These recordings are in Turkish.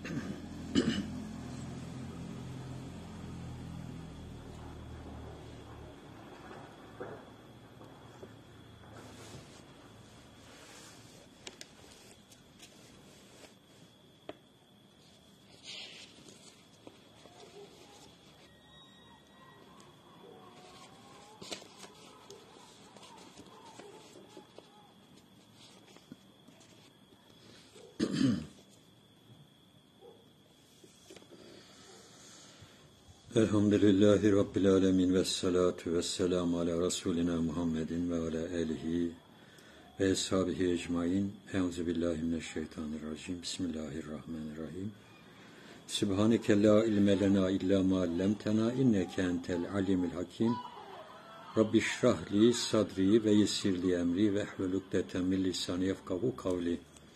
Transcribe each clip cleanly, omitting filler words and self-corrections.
Elhamdülillahi Rabbil alemin ve salatu ve selamu ala Resulina Muhammedin ve ala alihi ve eshabihi ecmain. Euzubillahimineşşeytanirracim. Bismillahirrahmanirrahim. Sübhaneke la ilme lena illa ma allamtena inneke entel alimul hakim. Rabbi şrahli sadri ve yessirli emri ve hlul ukdeten min lisani yefkahu kavli.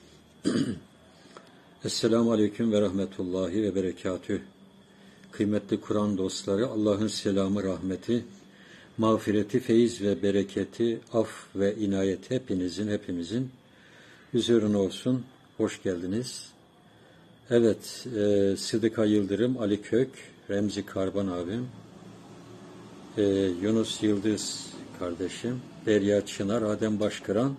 Esselamu aleyküm ve rahmetullahi ve berekatüh. Kıymetli Kur'an dostları, Allah'ın selamı, rahmeti, mağfireti, feyiz ve bereketi, af ve inayet hepimizin üzerine olsun. Hoş geldiniz. Evet, Sıdıka Yıldırım, Ali Kök, Remzi Karban abim, Yunus Yıldız kardeşim, Derya Çınar, Adem Başkıran,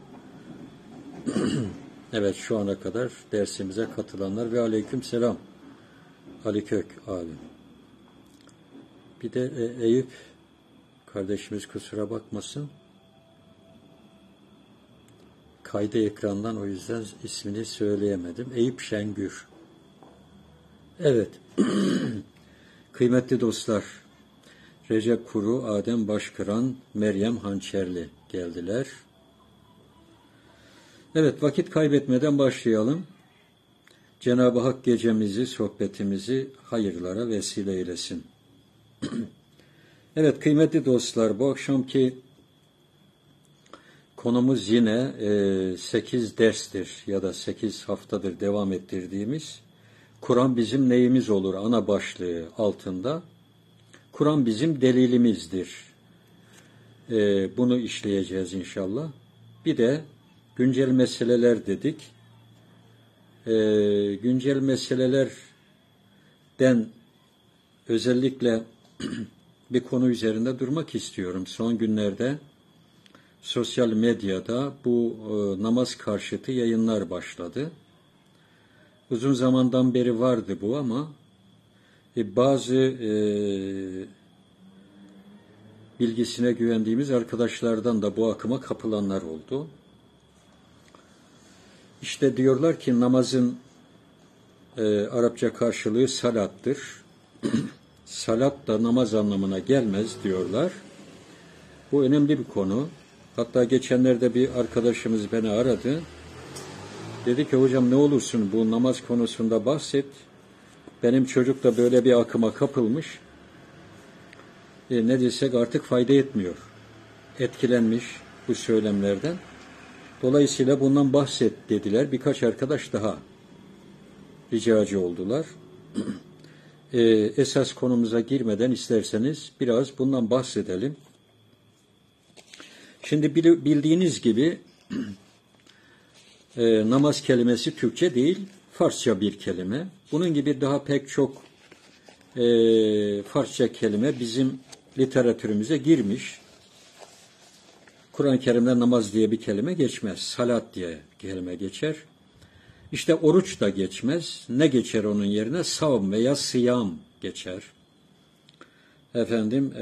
evet şu ana kadar dersimize katılanlar ve aleyküm selam. Ali Kök abim. Bir de Eyüp kardeşimiz kusura bakmasın. Kaydı ekrandan, o yüzden ismini söyleyemedim. Eyüp Şengür. Evet. Kıymetli dostlar, Recep Kuru, Adem Başkıran, Meryem Hançerli geldiler. Evet, vakit kaybetmeden başlayalım. Cenab-ı Hak gecemizi, sohbetimizi hayırlara vesile eylesin. Evet kıymetli dostlar, bu akşamki konumuz yine 8 derstir ya da 8 haftadır devam ettirdiğimiz Kur'an bizim neyimiz olur ana başlığı altında. Kur'an bizim delilimizdir. Bunu işleyeceğiz inşallah. Bir de güncel meseleler dedik. Güncel meselelerden özellikle bir konu üzerinde durmak istiyorum. Son günlerde sosyal medyada bu namaz karşıtı yayınlar başladı. Uzun zamandan beri vardı bu ama bazı bilgisine güvendiğimiz arkadaşlardan da bu akıma kapılanlar oldu. İşte diyorlar ki namazın Arapça karşılığı salattır. Salat da namaz anlamına gelmez diyorlar. Bu önemli bir konu. Hatta geçenlerde bir arkadaşımız beni aradı. Dedi ki hocam ne olursun bu namaz konusunda bahset. Benim çocuk da böyle bir akıma kapılmış. Ne desek artık fayda etmiyor. Etkilenmiş bu söylemlerden. Dolayısıyla bundan bahset dediler. Birkaç arkadaş daha ricacı oldular. Esas konumuza girmeden isterseniz biraz bundan bahsedelim. Şimdi bildiğiniz gibi namaz kelimesi Türkçe değil, Farsça bir kelime. Bunun gibi daha pek çok Farsça kelime bizim literatürümüze girmiş. Kur'an-ı Kerim'de namaz diye bir kelime geçmez. Salat diye kelime geçer. İşte oruç da geçmez. Ne geçer onun yerine? Savm veya sıyam geçer. Efendim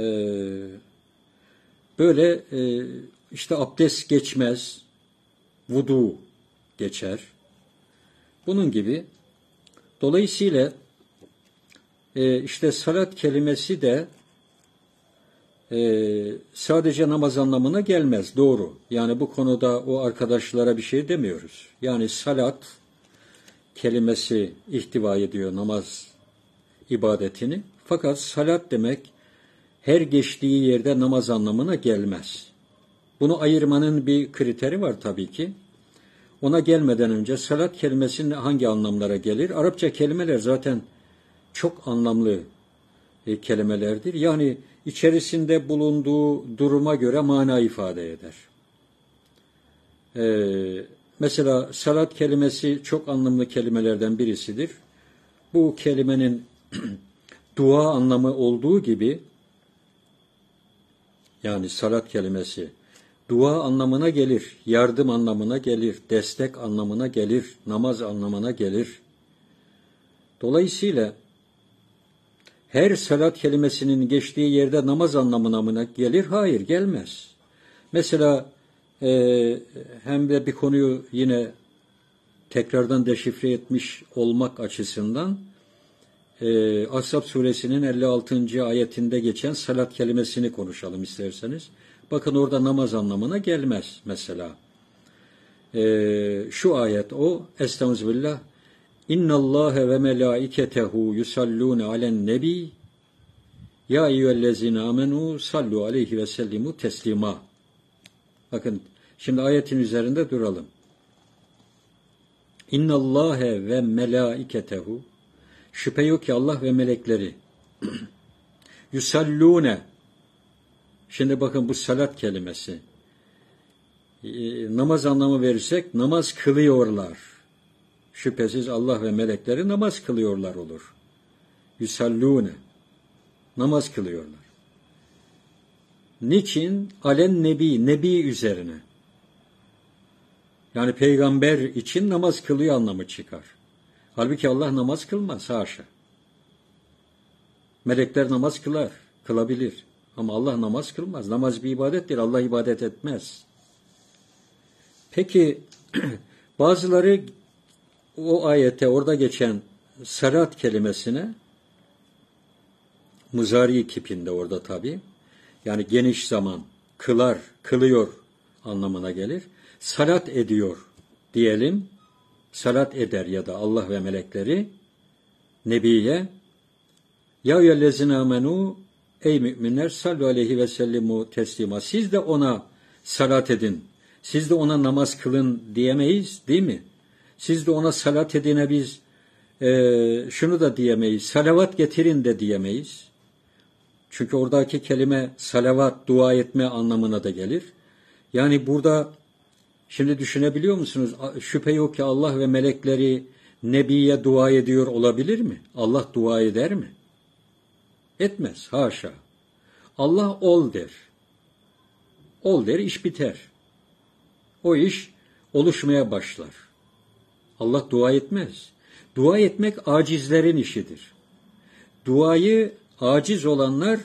böyle işte abdest geçmez. Vudu geçer. Bunun gibi. Dolayısıyla işte salat kelimesi de sadece namaz anlamına gelmez. Doğru. Yani bu konuda o arkadaşlara bir şey demiyoruz. Yani salat kelimesi ihtiva ediyor namaz ibadetini. Fakat salat demek her geçtiği yerde namaz anlamına gelmez. Bunu ayırmanın bir kriteri var tabii ki. Ona gelmeden önce salat kelimesinin hangi anlamlara gelir? Arapça kelimeler zaten çok anlamlı kelimelerdir. Yani içerisinde bulunduğu duruma göre mana ifade eder. Mesela salat kelimesi çok anlamlı kelimelerden birisidir. bu kelimenin dua anlamı olduğu gibi, yani salat kelimesi dua anlamına gelir, yardım anlamına gelir, destek anlamına gelir, namaz anlamına gelir. Dolayısıyla her salat kelimesinin geçtiği yerde namaz anlamına mı gelir? Hayır, gelmez. Mesela hem de bir konuyu yine tekrardan deşifre etmiş olmak açısından Ashab suresinin 56. ayetinde geçen salat kelimesini konuşalım isterseniz. Bakın orada namaz anlamına gelmez mesela. Şu ayet o. Estağfirullah. İnnallâhe ve melâiketehu yusallûne alen nebi ya eyyühellezîne amenû sallu aleyhi ve sellimu teslima. Bakın şimdi ayetin üzerinde duralım. İnnallâhe ve melâiketehu, şüphe yok ki Allah ve melekleri yusallûne. Şimdi bakın bu salat kelimesi. Namaz anlamı verirsek namaz kılıyorlar. Şüphesiz Allah ve melekleri namaz kılıyorlar olur. Yusallûne. Namaz kılıyorlar. Niçin? Alen nebi. Nebi üzerine. Yani peygamber için namaz kılıyor anlamı çıkar. Halbuki Allah namaz kılmaz. Haşa. Melekler namaz kılar. Kılabilir. Ama Allah namaz kılmaz. Namaz bir ibadettir. Allah ibadet etmez. Peki bazıları o ayete orada geçen salat kelimesine muzari kipinde orada tabi. Yani geniş zaman kılar, kılıyor anlamına gelir. Salat ediyor diyelim. Salat eder ya da Allah ve melekleri Nebiye ya eyyühellezine amenu, ey müminler sallu aleyhi ve sellimu teslima. Siz de ona salat edin. Siz de ona namaz kılın diyemeyiz değil mi? Siz de ona salat edine biz şunu da diyemeyiz. Salavat getirin de diyemeyiz. Çünkü oradaki kelime salavat, dua etme anlamına da gelir. Yani burada şimdi düşünebiliyor musunuz? Şüphe yok ki Allah ve melekleri Nebiye dua ediyor olabilir mi? Allah dua eder mi? Etmez. Haşa. Allah ol der. Ol der, iş biter. O iş oluşmaya başlar. Allah dua etmez. Dua etmek acizlerin işidir. Duayı aciz olanlar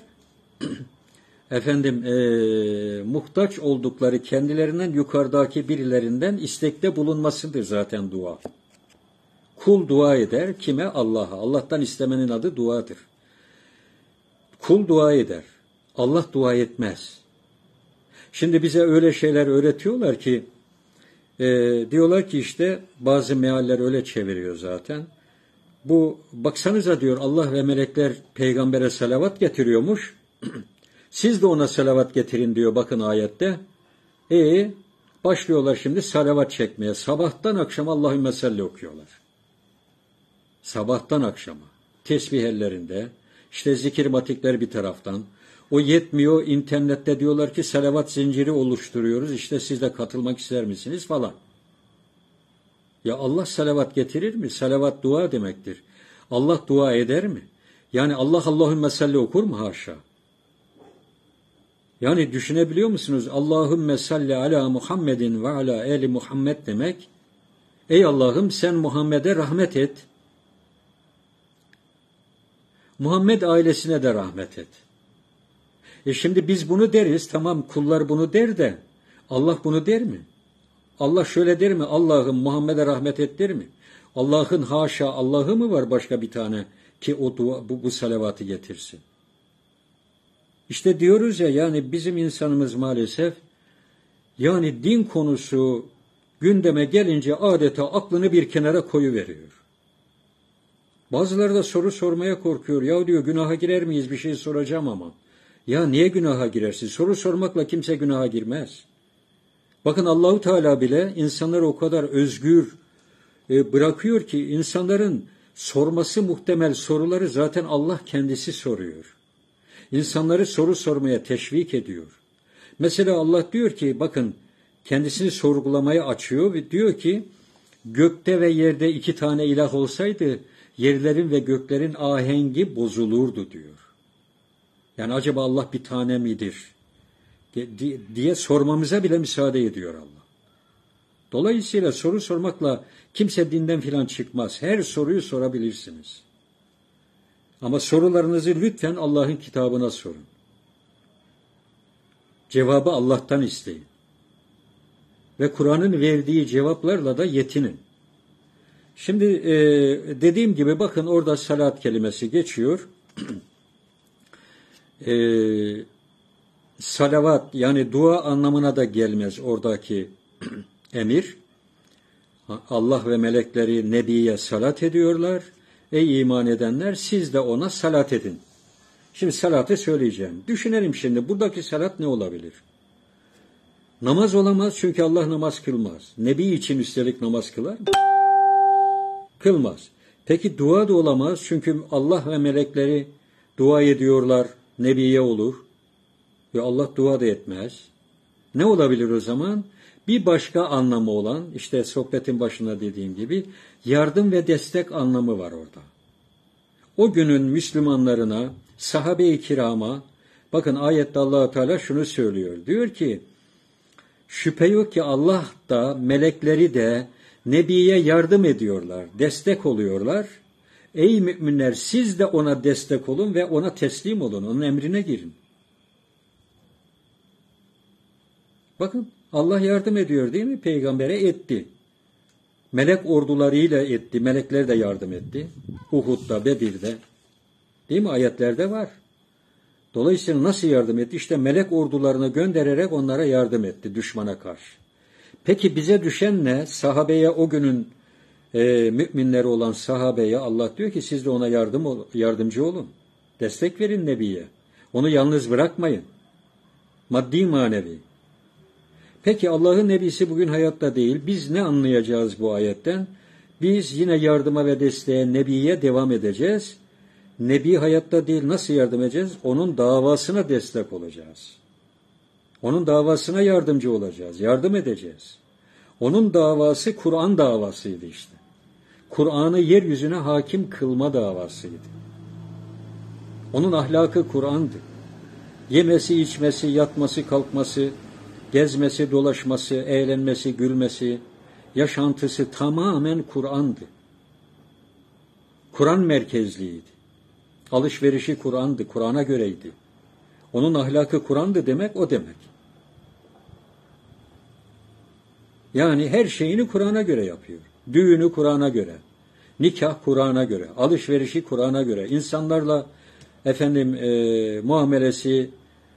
muhtaç oldukları kendilerinden yukarıdaki birilerinden istekte bulunmasıdır zaten dua. Kul dua eder. Kime? Allah'a. Allah'tan istemenin adı duadır. Kul dua eder. Allah dua etmez. Şimdi bize öyle şeyler öğretiyorlar ki diyorlar ki işte bazı mealler öyle çeviriyor zaten. Bu baksanıza diyor Allah ve melekler peygambere salavat getiriyormuş. Siz de ona salavat getirin diyor bakın ayette. Başlıyorlar şimdi salavat çekmeye. Sabahtan akşama Allahümme salli okuyorlar. Sabahtan akşama. Tesbih ellerinde. İşte zikir matikler bir taraftan. O yetmiyor. İnternette diyorlar ki salavat zinciri oluşturuyoruz. İşte siz de katılmak ister misiniz falan. Ya Allah salavat getirir mi? Salavat dua demektir. Allah dua eder mi? Yani Allah Allahümme salli okur mu? Haşa. Yani düşünebiliyor musunuz? Allahümme salli ala Muhammedin ve ala eli Muhammed demek. Ey Allah'ım sen Muhammed'e rahmet et. Muhammed ailesine de rahmet et. Şimdi biz bunu deriz. Tamam kullar bunu der de Allah bunu der mi? Allah şöyle der mi? Allah'ım Muhammed'e rahmet et der mi? Allah'ın haşa Allah'ı mı var başka bir tane ki o dua, bu salavatı getirsin? İşte diyoruz ya yani bizim insanımız maalesef yani din konusu gündeme gelince adeta aklını bir kenara koyuveriyor. Bazıları da soru sormaya korkuyor. Ya diyor günaha girer miyiz? Bir şey soracağım ama. Ya niye günaha girersin? Soru sormakla kimse günaha girmez. Bakın Allahu Teala bile insanları o kadar özgür bırakıyor ki insanların sorması muhtemel soruları zaten Allah kendisi soruyor. İnsanları soru sormaya teşvik ediyor. Mesela Allah diyor ki bakın kendisini sorgulamaya açıyor ve diyor ki gökte ve yerde 2 tane ilah olsaydı yerlerin ve göklerin ahengi bozulurdu diyor. Yani acaba Allah bir tane midir diye sormamıza bile müsaade ediyor Allah. Dolayısıyla soru sormakla kimse dinden filan çıkmaz. Her soruyu sorabilirsiniz. Ama sorularınızı lütfen Allah'ın kitabına sorun. Cevabı Allah'tan isteyin. Ve Kur'an'ın verdiği cevaplarla da yetinin. Şimdi dediğim gibi bakın orada salat kelimesi geçiyor. Salavat yani dua anlamına da gelmez oradaki emir. Allah ve melekleri Nebi'ye salat ediyorlar. Ey iman edenler siz de ona salat edin. Şimdi salatı söyleyeceğim. Düşünelim şimdi buradaki salat ne olabilir? Namaz olamaz çünkü Allah namaz kılmaz. Nebi için üstelik namaz kılar mı? Kılmaz. Peki dua da olamaz çünkü Allah ve melekleri dua ediyorlar. Nebiye olur. Ve Allah dua da etmez. Ne olabilir o zaman? Bir başka anlamı olan, işte sohbetin başında dediğim gibi, yardım ve destek anlamı var orada. O günün Müslümanlarına, sahabe-i kirama, bakın ayette Allah-u Teala şunu söylüyor. Diyor ki, şüphe yok ki Allah da, melekleri de Nebi'ye yardım ediyorlar, destek oluyorlar. Ey müminler siz de ona destek olun ve ona teslim olun, onun emrine girin. Bakın Allah yardım ediyor değil mi? Peygambere etti. Melek ordularıyla etti. Melekler de yardım etti. Uhud'da, Bedir'de. Değil mi? Ayetlerde var. Dolayısıyla nasıl yardım etti? İşte melek ordularını göndererek onlara yardım etti düşmana karşı. Peki bize düşen ne? Sahabeye o günün müminleri olan sahabeye Allah diyor ki siz de ona yardımcı olun. Destek verin Nebi'ye. Onu yalnız bırakmayın. Maddi manevi. Peki Allah'ın Nebisi bugün hayatta değil. Biz ne anlayacağız bu ayetten? Biz yine yardıma ve desteğe Nebi'ye devam edeceğiz. Nebi hayatta değil. Nasıl yardım edeceğiz? Onun davasına destek olacağız. Onun davasına yardımcı olacağız. Yardım edeceğiz. Onun davası Kur'an davasıydı işte. Kur'an'ı yeryüzüne hakim kılma davasıydı. Onun ahlakı Kur'an'dı. Yemesi, içmesi, yatması, kalkması, gezmesi, dolaşması, eğlenmesi, gülmesi, yaşantısı tamamen Kur'an'dı. Kur'an merkezliydi. Alışverişi Kur'an'dı, Kur'an'a göreydi. Onun ahlakı Kur'an'dı demek o demek. Yani her şeyini Kur'an'a göre yapıyor. Düğünü Kur'an'a göre, nikah Kur'an'a göre, alışverişi Kur'an'a göre, insanlarla muamelesi,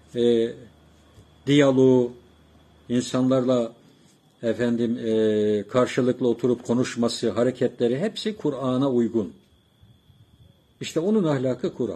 diyaloğu, insanlarla karşılıklı oturup konuşması, hareketleri hepsi Kur'an'a uygun. İşte onun ahlakı Kur'an.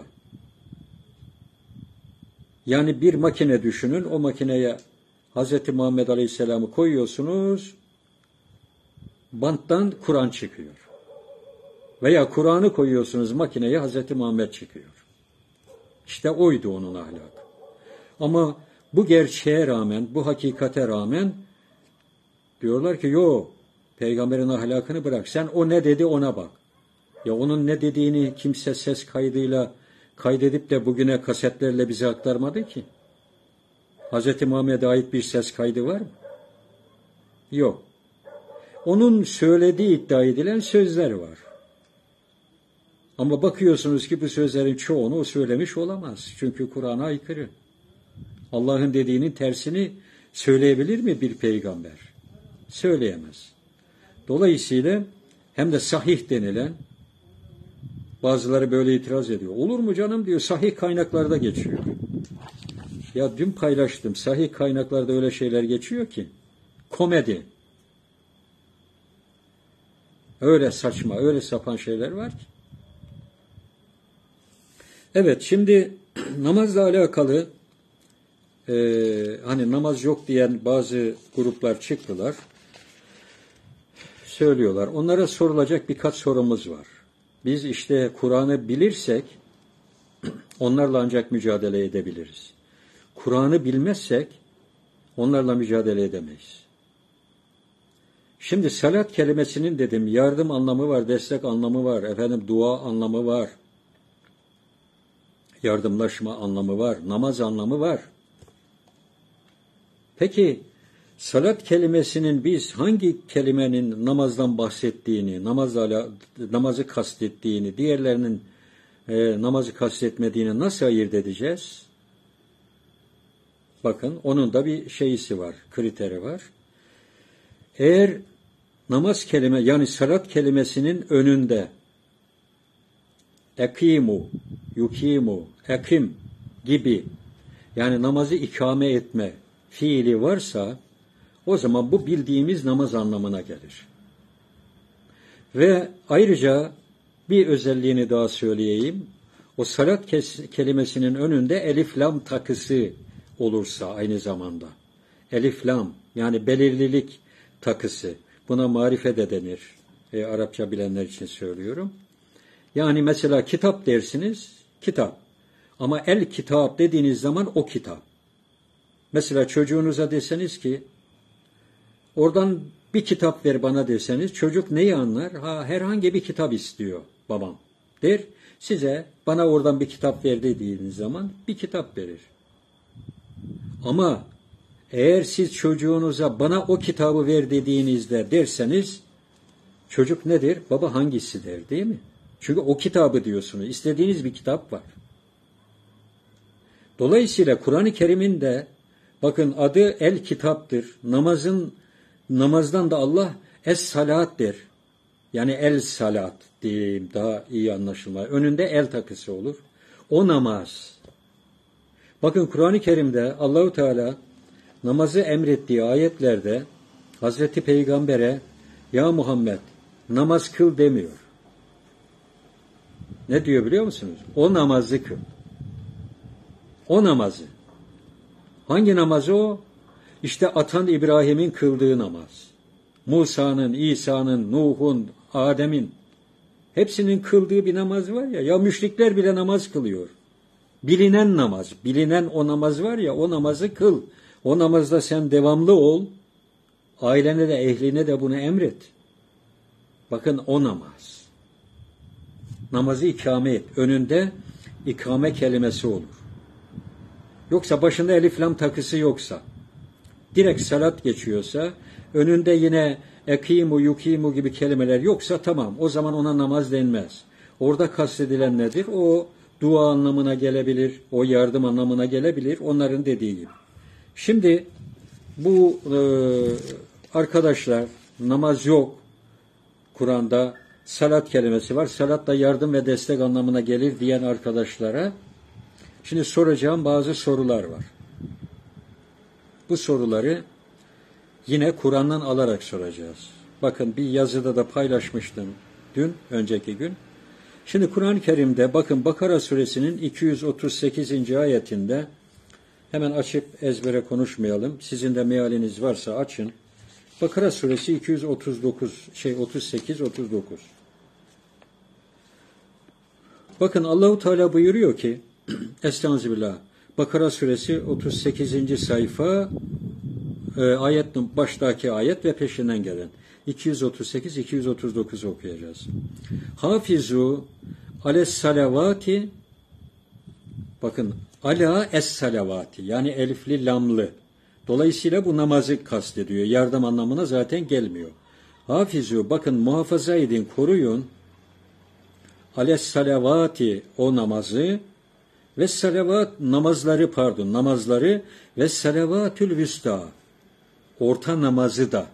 Yani bir makine düşünün, o makineye Hz. Muhammed Aleyhisselam'ı koyuyorsunuz, banttan Kur'an çıkıyor. Veya Kur'an'ı koyuyorsunuz makineye, Hz. Muhammed çıkıyor. İşte oydu onun ahlakı. Ama bu gerçeğe rağmen, bu hakikate rağmen diyorlar ki yok, peygamberin ahlakını bırak. Sen o ne dedi ona bak. Ya onun ne dediğini kimse ses kaydıyla kaydedip de bugüne kasetlerle bize aktarmadı ki. Hz. Muhammed'e ait bir ses kaydı var mı? Yok. Onun söylediği iddia edilen sözler var. Ama bakıyorsunuz ki bu sözlerin çoğunu o söylemiş olamaz. Çünkü Kur'an'a aykırı. Allah'ın dediğinin tersini söyleyebilir mi bir peygamber? Söyleyemez. Dolayısıyla hem de sahih denilen, bazıları böyle itiraz ediyor. Olur mu canım diyor, sahih kaynaklarda geçiyor. Ya dün paylaştım, sahih kaynaklarda öyle şeyler geçiyor ki, komedi. Öyle saçma, öyle sapan şeyler var ki. Evet, şimdi namazla alakalı hani namaz yok diyen bazı gruplar çıktılar. Söylüyorlar. Onlara sorulacak birkaç sorumuz var. Biz işte Kur'an'ı bilirsek onlarla ancak mücadele edebiliriz. Kur'an'ı bilmezsek onlarla mücadele edemeyiz. Şimdi salat kelimesinin dedim yardım anlamı var, destek anlamı var, dua anlamı var, yardımlaşma anlamı var, namaz anlamı var. Peki salat kelimesinin biz hangi kelimenin namazdan bahsettiğini, namazı kastettiğini, diğerlerinin namazı kastetmediğini nasıl ayırt edeceğiz? Bakın onun da bir şeysi var, kriteri var. Eğer namaz kelime yani salat kelimesinin önünde ekimu, yukimu, ekim gibi yani namazı ikame etme fiili varsa o zaman bu bildiğimiz namaz anlamına gelir. Ve ayrıca bir özelliğini daha söyleyeyim. O salat kelimesinin önünde elif lam takısı olursa aynı zamanda. Elif lam yani belirlilik takısı. Buna marife de denir. Arapça bilenler için söylüyorum. Yani mesela kitap dersiniz, kitap. Ama el kitap dediğiniz zaman o kitap. Mesela çocuğunuza deseniz ki oradan bir kitap ver bana deseniz çocuk neyi anlar? Herhangi bir kitap istiyor babam der. Size bana oradan bir kitap ver dediğiniz zaman bir kitap verir. Ama eğer siz çocuğunuza bana o kitabı ver dediğinizde derseniz çocuk nedir? Baba hangisi der değil mi? Çünkü o kitabı diyorsunuz. İstediğiniz bir kitap var. Dolayısıyla Kur'an-ı Kerim'in de bakın adı el kitaptır. Namazdan da Allah es-salat der. Yani el salat diyeyim daha iyi anlaşılma. Önünde el takısı olur. O namaz. Bakın Kur'an-ı Kerim'de Allahu Teala namazı emrettiği ayetlerde Hazreti Peygamber'e ya Muhammed namaz kıl demiyor. Ne diyor biliyor musunuz? O namazı kıl. O namazı. Hangi namazı o? İşte atan İbrahim'in kıldığı namaz. Musa'nın, İsa'nın, Nuh'un, Adem'in hepsinin kıldığı bir namaz var ya. Ya müşrikler bile namaz kılıyor. Bilinen namaz, bilinen o namaz var ya o namazı kıl. O namazda sen devamlı ol. Ailene de ehline de bunu emret. Bakın o namaz. Namazı ikame et. Önünde ikame kelimesi olur. Yoksa başında elif lam takısı yoksa, direkt salat geçiyorsa, önünde yine ekimu, yukimu gibi kelimeler yoksa tamam. O zaman ona namaz denmez. Orada kastedilen nedir? O dua anlamına gelebilir, o yardım anlamına gelebilir. Onların dediği gibi. Şimdi bu arkadaşlar namaz yok. Kur'an'da salat kelimesi var. Salat da yardım ve destek anlamına gelir diyen arkadaşlara şimdi soracağım bazı sorular var. Bu soruları yine Kur'an'dan alarak soracağız. Bakın bir yazıda da paylaşmıştım önceki gün. Şimdi Kur'an-ı Kerim'de bakın Bakara suresinin 238. ayetinde hemen açıp ezbere konuşmayalım. Sizin de mealiniz varsa açın. Bakara suresi 38-39. Bakın Allahu Teala buyuruyor ki Estağfirullah. Bakara suresi 38. sayfa ayetin baştaki ayet ve peşinden gelen 238-239 okuyacağız. Hafizu ales salavati bakın ala es salavati yani elifli lamlı. Dolayısıyla bu namazı kastediyor. Yardım anlamına zaten gelmiyor. Hafizu bakın muhafaza edin, koruyun. Ales salavati o namazı ve salavat namazları ve salavatül vüsta orta namazı da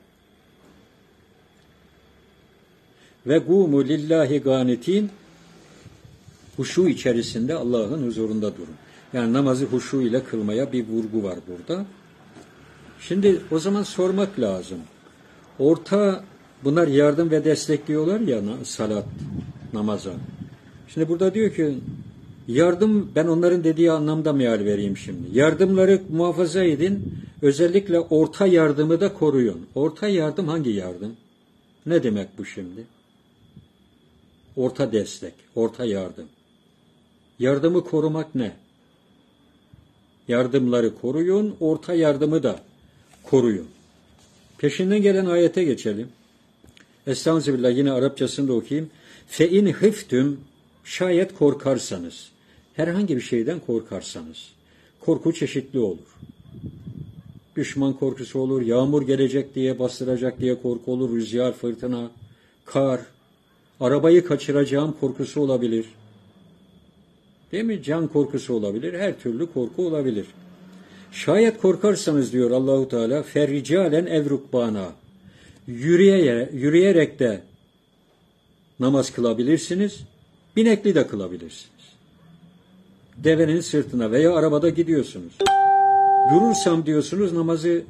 ve gumu lillahi ganitin huşu içerisinde Allah'ın huzurunda durun. Yani namazı huşu ile kılmaya bir vurgu var burada. Şimdi o zaman sormak lazım. Bunlar yardım ve destek diyorlar ya salat, namaza. Şimdi burada diyor ki yardım ben onların dediği anlamda meal vereyim şimdi. Yardımları muhafaza edin. Özellikle orta yardımı da koruyun. Orta yardım hangi yardım? Ne demek bu şimdi? Orta destek, orta yardım. Yardımı korumak ne? Yardımları koruyun, orta yardımı da koruyun. Peşinden gelen ayete geçelim. Estağfirullah, yine Arapçasını da okuyayım. Fe in hıftüm, şayet korkarsanız, herhangi bir şeyden korkarsanız, korku çeşitli olur. Düşman korkusu olur, yağmur gelecek diye, bastıracak diye korku olur, rüzgar, fırtına, kar, arabayı kaçıracağım korkusu olabilir. Değil mi? Can korkusu olabilir, her türlü korku olabilir. Şayet korkarsanız diyor Allahu Teala, ferricalen ev rukbana, yürüyerek de namaz kılabilirsiniz, binekli de kılabilirsiniz. Devenin sırtına veya arabada gidiyorsunuz. Durursam diyorsunuz namazı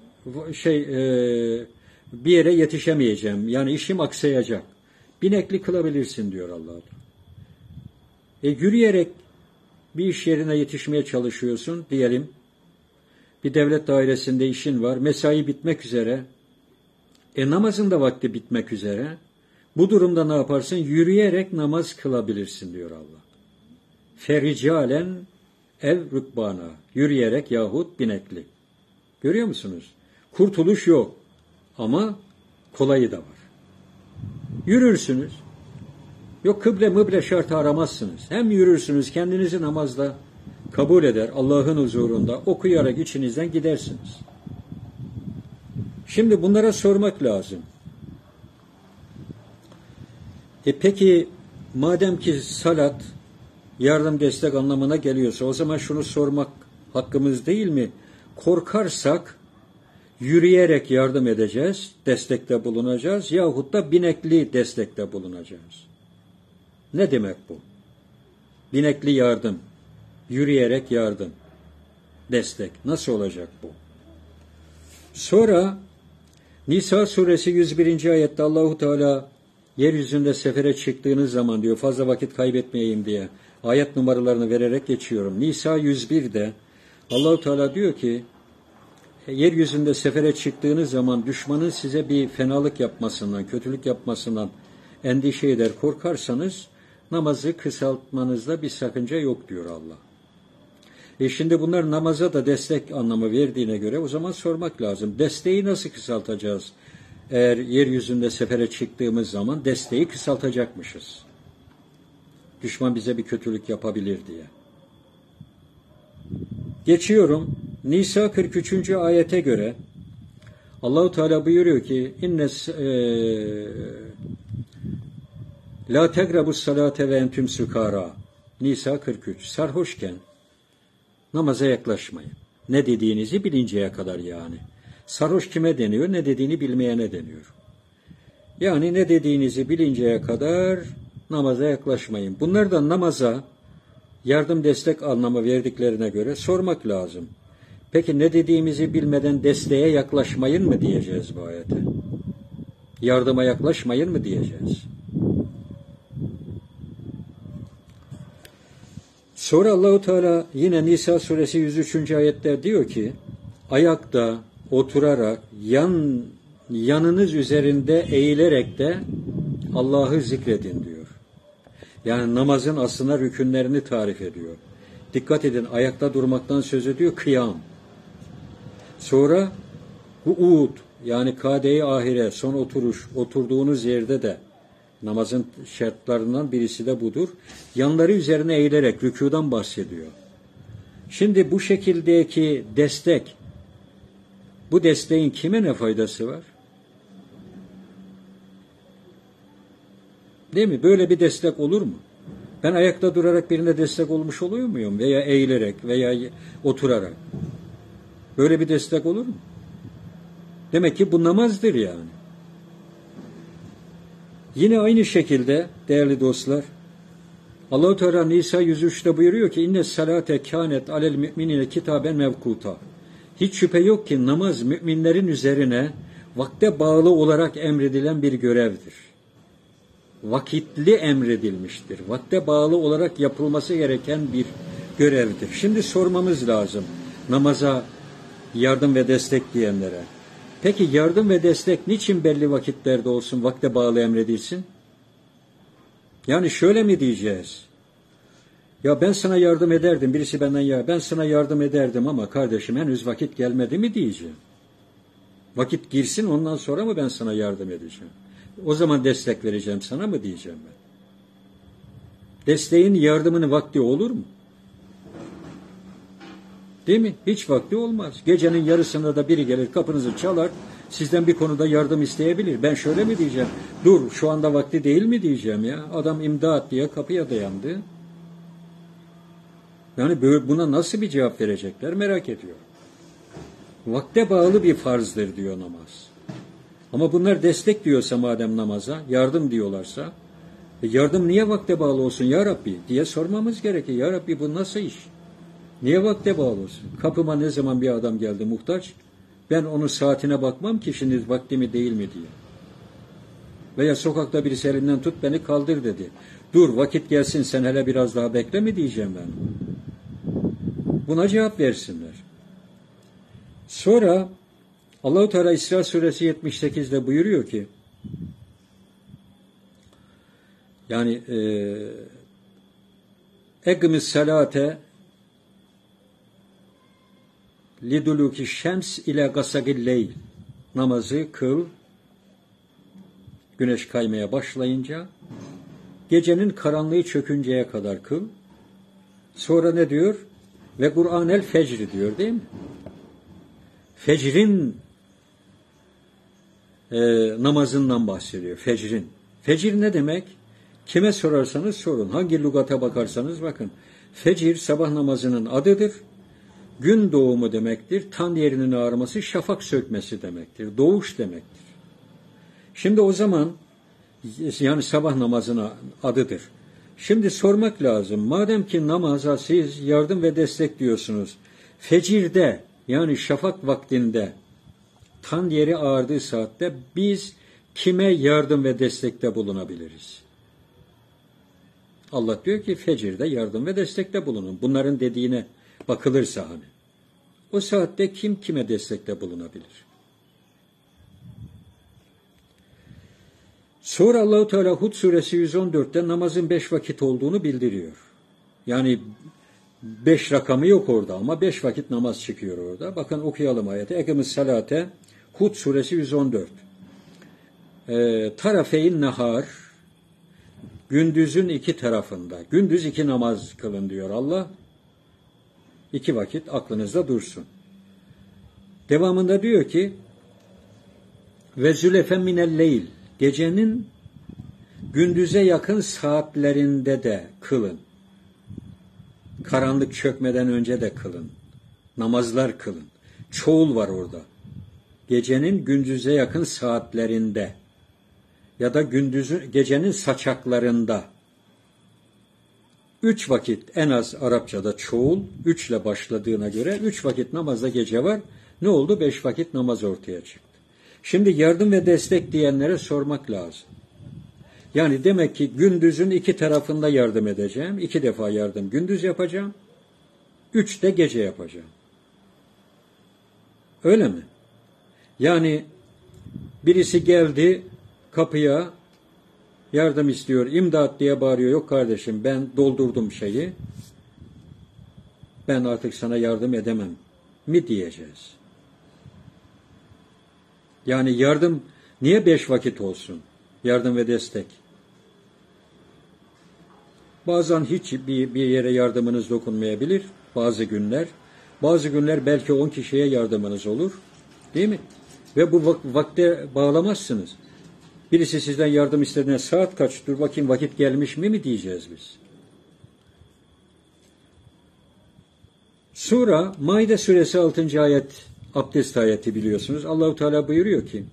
bir yere yetişemeyeceğim. Yani işim aksayacak. Binekli kılabilirsin diyor Allah. Yürüyerek bir iş yerine yetişmeye çalışıyorsun diyelim. Bir devlet dairesinde işin var. Mesai bitmek üzere. Namazın da vakti bitmek üzere. Bu durumda ne yaparsın? Yürüyerek namaz kılabilirsin diyor Allah. Fericalen ev rükbana. Yürüyerek yahut binekli. Görüyor musunuz? Kurtuluş yok. Ama kolayı da var. Yürürsünüz. Yok kıble mıble şartı aramazsınız. Hem yürürsünüz, kendinizi namazla kabul eder, Allah'ın huzurunda okuyarak içinizden gidersiniz. Şimdi bunlara sormak lazım. Peki madem ki salat yardım destek anlamına geliyorsa o zaman şunu sormak hakkımız değil mi? Korkarsak yürüyerek yardım edeceğiz, destekte bulunacağız yahut da binekli destekte bulunacağız. Ne demek bu? Binekli yardım, yürüyerek yardım, destek. Nasıl olacak bu? Sonra Nisa suresi 101. ayette Allahu Teala yeryüzünde sefere çıktığınız zaman diyor, fazla vakit kaybetmeyeyim diye ayet numaralarını vererek geçiyorum. Nisa 101'de Allahu Teala diyor ki yeryüzünde sefere çıktığınız zaman düşmanın size bir fenalık yapmasından, kötülük yapmasından endişe eder, korkarsanız namazı kısaltmanızda bir sakınca yok diyor Allah. Şimdi bunlar namaza da destek anlamı verdiğine göre o zaman sormak lazım. Desteği nasıl kısaltacağız? Eğer yeryüzünde sefere çıktığımız zaman desteği kısaltacakmışız. Düşman bize bir kötülük yapabilir diye. Geçiyorum. Nisa 43. ayete göre Allahu Teala buyuruyor ki La tegrabus salate ve entüm sukara. Nisa 43. Sarhoşken namaza yaklaşmayın. Ne dediğinizi bilinceye kadar yani. Sarhoş kime deniyor? Ne dediğini bilmeyene deniyor. Yani ne dediğinizi bilinceye kadar namaza yaklaşmayın. Bunlar da namaza yardım destek anlamı verdiklerine göre sormak lazım. Peki ne dediğimizi bilmeden desteğe yaklaşmayın mı diyeceğiz bu ayete? Yardıma yaklaşmayın mı diyeceğiz? Sonra Allahu Teala yine Nisa suresi 103. ayette diyor ki ayakta oturarak yanınız üzerinde eğilerek de Allah'ı zikredin diyor. Yani namazın aslında rükünlerini tarif ediyor. Dikkat edin, ayakta durmaktan söz ediyor, kıyam. Sonra kuud yani kade-i ahire, son oturuş, oturduğunuz yerde de namazın şartlarından birisi de budur. Yanları üzerine eğilerek rükûdan bahsediyor. Şimdi bu şekildeki destek, bu desteğin kime ne faydası var? Değil mi? Böyle bir destek olur mu? Ben ayakta durarak birine destek olmuş oluyor muyum? Veya eğilerek veya oturarak. Böyle bir destek olur mu? Demek ki bu namazdır yani. Yine aynı şekilde değerli dostlar, Allah-u Teala Nisa 103'te buyuruyor ki inne salate kânet alel müminine kitaben mevkuta. Hiç şüphe yok ki namaz müminlerin üzerine vakte bağlı olarak emredilen bir görevdir. Vakitli emredilmiştir. Vakte bağlı olarak yapılması gereken bir görevdir. Şimdi sormamız lazım namaza yardım ve destek diyenlere. Peki yardım ve destek niçin belli vakitlerde olsun, vakte bağlı emredilsin? Yani şöyle mi diyeceğiz? Ya ben sana yardım ederdim, birisi benden ben sana yardım ederdim ama kardeşim henüz vakit gelmedi mi diyeceğim. Vakit girsin ondan sonra mı ben sana yardım edeceğim? O zaman destek vereceğim sana mı diyeceğim ben. Desteğin, yardımının vakti olur mu? Değil mi? Hiç vakti olmaz. Gecenin yarısında da biri gelir kapınızı çalar, sizden bir konuda yardım isteyebilir. Ben şöyle mi diyeceğim? Dur, şu anda vakti değil mi diyeceğim ya? Adam imdat diye kapıya dayandı. Yani buna nasıl bir cevap verecekler merak ediyorum. Vakte bağlı bir farzdır diyor namaz. Ama bunlar destek diyorsa madem namaza, yardım diyorlarsa, yardım niye vakte bağlı olsun ya Rabbi diye sormamız gerekir. Ya Rabbi bu nasıl iş? Niye vakte bağlı olsun? Kapıma ne zaman bir adam geldi muhtaç, ben onun saatine bakmam ki şimdi vakti mi değil mi diye. Veya sokakta birisi elinden tut beni kaldır dedi. Dur vakit gelsin sen hele biraz daha bekle mi diyeceğim ben. Buna cevap versinler. Sonra Allah-u Teala İsra suresi 78'de buyuruyor ki yani ekimiz salate liduluki şems ile gasagil leyl, namazı kıl güneş kaymaya başlayınca gecenin karanlığı çökünceye kadar kıl. Sonra ne diyor? Ve Kur'anel fecri diyor değil mi? Fecrin namazından bahsediyor. Fecrin. Fecir ne demek? Kime sorarsanız sorun. Hangi lügata bakarsanız bakın. Fecir sabah namazının adıdır. Gün doğumu demektir. Tan yerinin ağarması, şafak sökmesi demektir. Doğuş demektir. Şimdi o zaman yani sabah namazına adıdır. Şimdi sormak lazım. Madem ki namaza siz yardım ve destek diyorsunuz. Fecirde yani şafak vaktinde tan yeri ağardığı saatte biz kime yardım ve destekte bulunabiliriz? Allah diyor ki fecirde yardım ve destekte bulunun. Bunların dediğine bakılırsa hani. O saatte kim kime destekte bulunabilir? Sonra Allah-u Teala Hud suresi 114'te namazın 5 vakit olduğunu bildiriyor. Yani 5 rakamı yok orada ama 5 vakit namaz çıkıyor orada. Bakın okuyalım ayeti. Ekimiz salate Hud suresi 114. Tarafeyn nahar, gündüzün iki tarafında. Gündüz 2 namaz kılın diyor Allah. 2 vakit aklınızda dursun. Devamında diyor ki ve zülefen minel leyl, gecenin gündüze yakın saatlerinde de kılın. Karanlık çökmeden önce de kılın. Namazlar kılın. Çoğul var orada. Gecenin gündüze yakın saatlerinde ya da gecenin saçaklarında 3 vakit en az Arapçada çoğul 3 ile başladığına göre 3 vakit namazda gece var. Ne oldu? 5 vakit namaz ortaya çıktı. Şimdi yardım ve destek diyenlere sormak lazım. Yani demek ki gündüzün 2 tarafında yardım edeceğim. 2 defa yardım gündüz yapacağım. 3 de gece yapacağım. Öyle mi? Yani birisi geldi kapıya yardım istiyor, imdat diye bağırıyor. Yok kardeşim ben doldurdum şeyi. Ben artık sana yardım edemem mi diyeceğiz. Yani yardım niye 5 vakit olsun? Yardım ve destek. Bazen hiç bir yere yardımınız dokunmayabilir. Bazı günler. Bazı günler belki 10 kişiye yardımınız olur. Değil mi? Ve bu vakte bağlamazsınız. Birisi sizden yardım istediğine saat kaç? Dur bakayım vakit gelmiş mi diyeceğiz biz. Sonra Maide suresi 6. ayet abdest ayeti biliyorsunuz. Allah-u Teala buyuruyor ki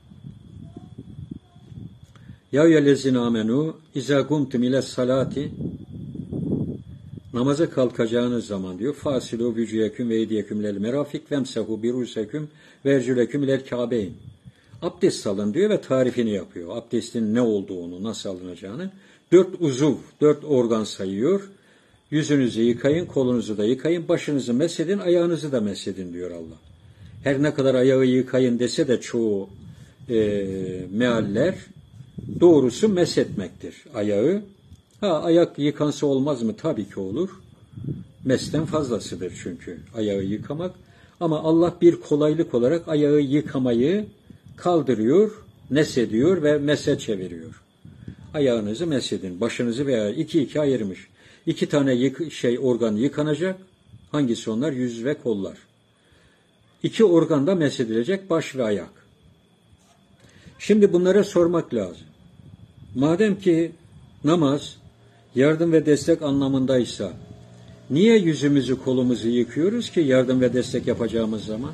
Ya eyyühellezine amenu izâ gumtum ile salati, namaza kalkacağınız zaman diyor fasilu vücüyeküm ve eydiyeküm lel merafik vemsehu biruseküm ve ercüleküm lel kâbeyn. Abdest alın diyor ve tarifini yapıyor. Abdestin ne olduğunu, nasıl alınacağını. 4 uzuv, 4 organ sayıyor. Yüzünüzü yıkayın, kolunuzu da yıkayın, başınızı mesedin, ayağınızı da mesedin diyor Allah. Her ne kadar ayağı yıkayın dese de çoğu mealler doğrusu mesetmektir ayağı. Ayak yıkansa olmaz mı? Tabii ki olur. Mesten fazlasıdır çünkü ayağı yıkamak. Ama Allah bir kolaylık olarak ayağı yıkamayı kaldırıyor. nesediyor ve mese çeviriyor. Ayağınızı mesedin, başınızı veya iki ayırmış. 2 tane organ yıkanacak. Hangisi onlar? Yüz ve kollar. 2 organ da mesedilecek, baş ve ayak. Şimdi bunlara sormak lazım. Madem ki namaz yardım ve destek anlamındaysa, niye yüzümüzü kolumuzu yıkıyoruz ki yardım ve destek yapacağımız zaman?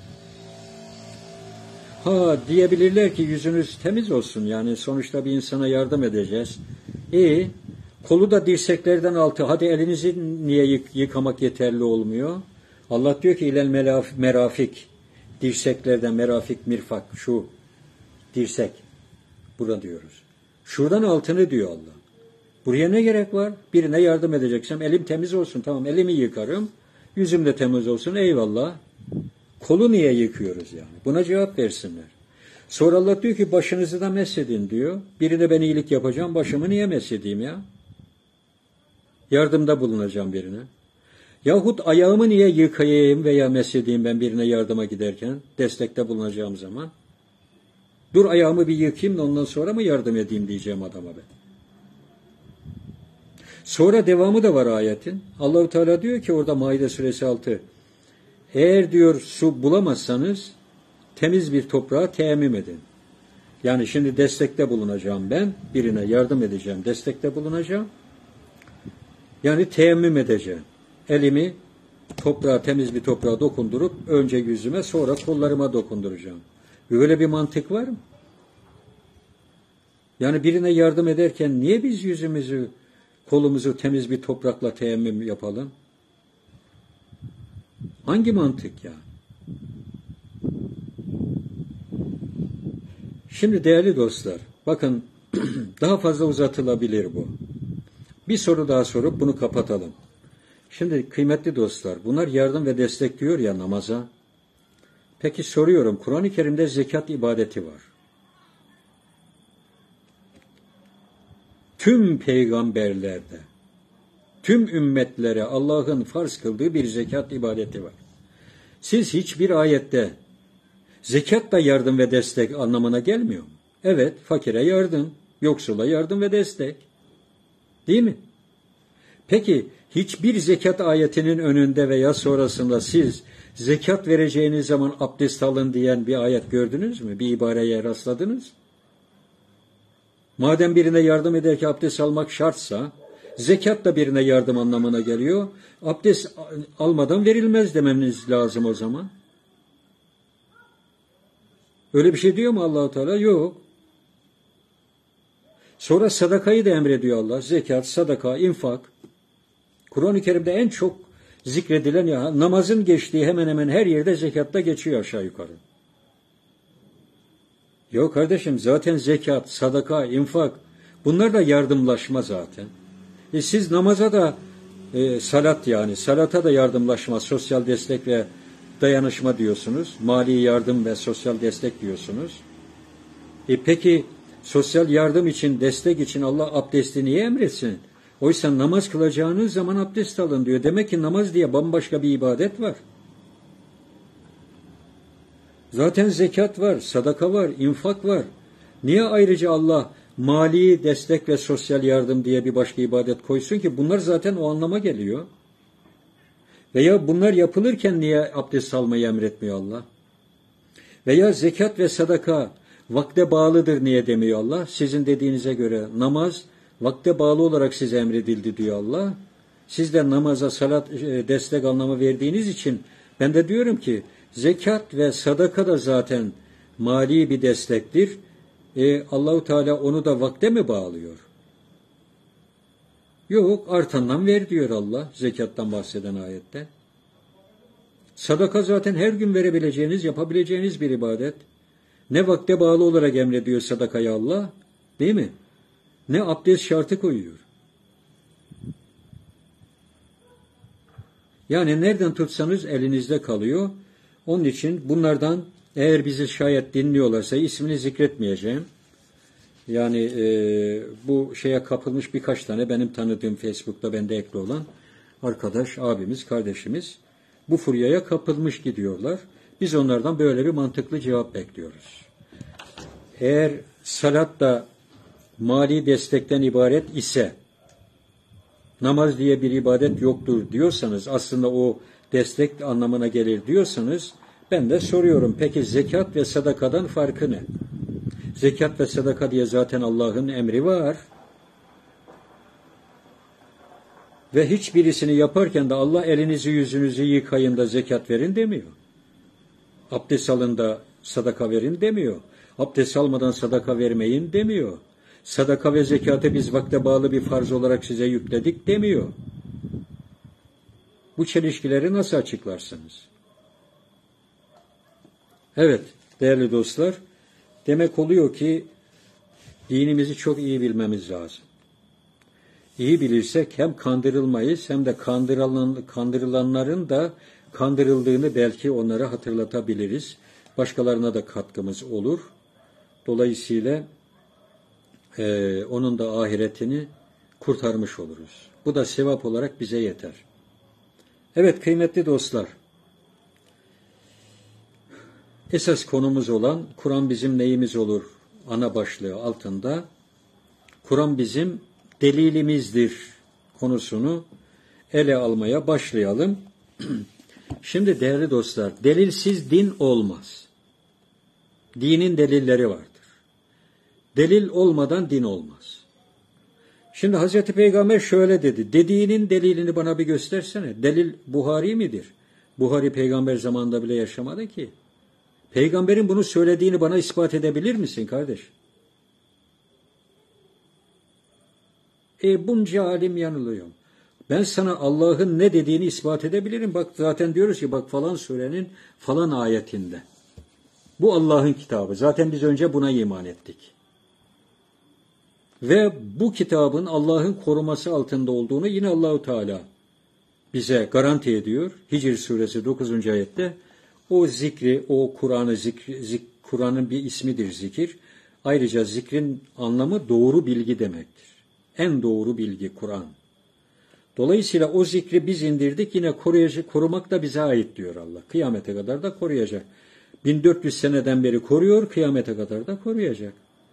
Diyebilirler ki yüzünüz temiz olsun, yani sonuçta bir insana yardım edeceğiz. Kolu da dirseklerden altı, hadi elinizi niye yıkamak yeterli olmuyor? Allah diyor ki ilel merafik, dirseklerden merafik, mirfak, şu dirsek, burada diyoruz. Şuradan altını diyor Allah. Buraya ne gerek var? Birine yardım edeceksem elim temiz olsun, tamam, elimi yıkarım, yüzüm de temiz olsun, eyvallah. Kolu niye yıkıyoruz yani? Buna cevap versinler. Sonra Allah diyor ki başınızı da mesedin diyor. Birine ben iyilik yapacağım, başımı niye mesedeyim ya? Yardımda bulunacağım birine. Yahut ayağımı niye yıkayayım veya mesedeyim ben birine yardıma giderken, destekte bulunacağım zaman? Dur ayağımı bir yıkayayım da ondan sonra mı yardım edeyim diyeceğim adama ben. Sonra devamı da var ayetin. Allah-u Teala diyor ki orada Maide suresi 6. Eğer diyor su bulamazsanız temiz bir toprağa teyemmüm edin. Yani şimdi destekte bulunacağım ben. Birine yardım edeceğim. Destekte bulunacağım. Yani teyemmüm edeceğim. Elimi toprağa, temiz bir toprağa dokundurup önce yüzüme sonra kollarıma dokunduracağım. Böyle bir mantık var mı? Yani birine yardım ederken niye biz yüzümüzü, kolumuzu temiz bir toprakla teyemmüm yapalım? Hangi mantık ya? Şimdi değerli dostlar, bakın daha fazla uzatılabilir bu. Bir soru daha sorup bunu kapatalım. Şimdi kıymetli dostlar, bunlar yardım ve destek diyor ya namaza. Peki soruyorum, Kur'an-ı Kerim'de zekat ibadeti var. Tüm peygamberlerde, tüm ümmetlere Allah'ın farz kıldığı bir zekat ibadeti var. Siz hiçbir ayette zekat da yardım ve destek anlamına gelmiyor mu? Evet, fakire yardım, yoksula yardım ve destek. Değil mi? Peki hiçbir zekat ayetinin önünde veya sonrasında siz zekat vereceğiniz zaman abdest alın diyen bir ayet gördünüz mü? Bir ibareye rastladınız? Madem birine yardım ederken abdest almak şartsa, zekat da birine yardım anlamına geliyor. Abdest almadan verilmez dememiz lazım o zaman. Öyle bir şey diyor mu Allah-u Teala? Yok. Sonra sadakayı da emrediyor Allah. Zekat, sadaka, infak. Kur'an-ı Kerim'de en çok zikredilen ya namazın geçtiği hemen hemen her yerde zekatta geçiyor aşağı yukarı. Yok kardeşim, zaten zekat, sadaka, infak bunlar da yardımlaşma zaten. Siz namaza da salat, yani salata da yardımlaşma, sosyal destek ve dayanışma diyorsunuz. Mali yardım ve sosyal destek diyorsunuz. Peki sosyal yardım için, destek için Allah abdesti niye emretsin? Oysa namaz kılacağınız zaman abdest alın diyor. Demek ki namaz diye bambaşka bir ibadet var. Zaten zekat var, sadaka var, infak var. Niye ayrıca Allah mali destek ve sosyal yardım diye bir başka ibadet koysun ki? Bunlar zaten o anlama geliyor. Veya bunlar yapılırken niye abdest almayı emretmiyor Allah? Veya zekat ve sadaka vakte bağlıdır niye demiyor Allah? Sizin dediğinize göre namaz vakte bağlı olarak size emredildi diyor Allah. Siz de namaza, salat, destek anlamı verdiğiniz için ben de diyorum ki zekat ve sadaka da zaten mali bir destektir. Allahu Teala onu da vakte mi bağlıyor? Yok, artandan ver diyor Allah zekattan bahseden ayette. Sadaka zaten her gün verebileceğiniz, yapabileceğiniz bir ibadet. Ne vakte bağlı olarak emrediyor sadakayı Allah, değil mi? Ne abdest şartı koyuyor. Yani nereden tutsanız elinizde kalıyor. Onun için bunlardan eğer bizi şayet dinliyorlarsa ismini zikretmeyeceğim. Yani bu şeye kapılmış birkaç tane benim tanıdığım Facebook'ta bende ekli olan arkadaş, abimiz, kardeşimiz bu furyaya kapılmış gidiyorlar. Biz onlardan böyle bir mantıklı cevap bekliyoruz. Eğer salat da mali destekten ibaret ise, namaz diye bir ibadet yoktur diyorsanız, aslında o destek anlamına gelir diyorsanız, ben de soruyorum, peki zekat ve sadakadan farkı ne? Zekat ve sadaka diye zaten Allah'ın emri var. Ve hiçbirisini yaparken de Allah elinizi yüzünüzü yıkayın da zekat verin demiyor. Abdest alın da sadaka verin demiyor. Abdest almadan sadaka vermeyin demiyor. Sadaka ve zekatı biz vakte bağlı bir farz olarak size yükledik demiyor. Bu çelişkileri nasıl açıklarsınız? Evet, değerli dostlar, demek oluyor ki dinimizi çok iyi bilmemiz lazım. İyi bilirsek hem kandırılmayız hem de kandırılanların da kandırıldığını belki onlara hatırlatabiliriz. Başkalarına da katkımız olur. Dolayısıyla onun da ahiretini kurtarmış oluruz. Bu da sevap olarak bize yeter. Evet kıymetli dostlar, esas konumuz olan Kur'an bizim neyimiz olur ana başlığı altında Kur'an bizim delilimizdir konusunu ele almaya başlayalım. Şimdi değerli dostlar, delilsiz din olmaz. Dinin delilleri vardır. Delil olmadan din olmaz. Şimdi Hazreti Peygamber şöyle dedi. Dediğinin delilini bana bir göstersene. Delil Buhari midir? Buhari peygamber zamanında bile yaşamadı ki. Peygamberin bunu söylediğini bana ispat edebilir misin kardeş? Bunca alim yanılıyor. Ben sana Allah'ın ne dediğini ispat edebilirim. Bak zaten diyoruz ki bak falan surenin falan ayetinde. Bu Allah'ın kitabı. Zaten biz önce buna iman ettik. Ve bu kitabın Allah'ın koruması altında olduğunu yine Allahu Teala bize garanti ediyor. Hicr suresi 9. ayette o zikri, o Kur'an'ın bir ismidir zikir. Ayrıca zikrin anlamı doğru bilgi demektir. En doğru bilgi Kur'an. Dolayısıyla o zikri biz indirdik, yine korumak da bize ait diyor Allah. Kıyamete kadar da koruyacak. 1400 seneden beri koruyor, kıyamete kadar da koruyacak.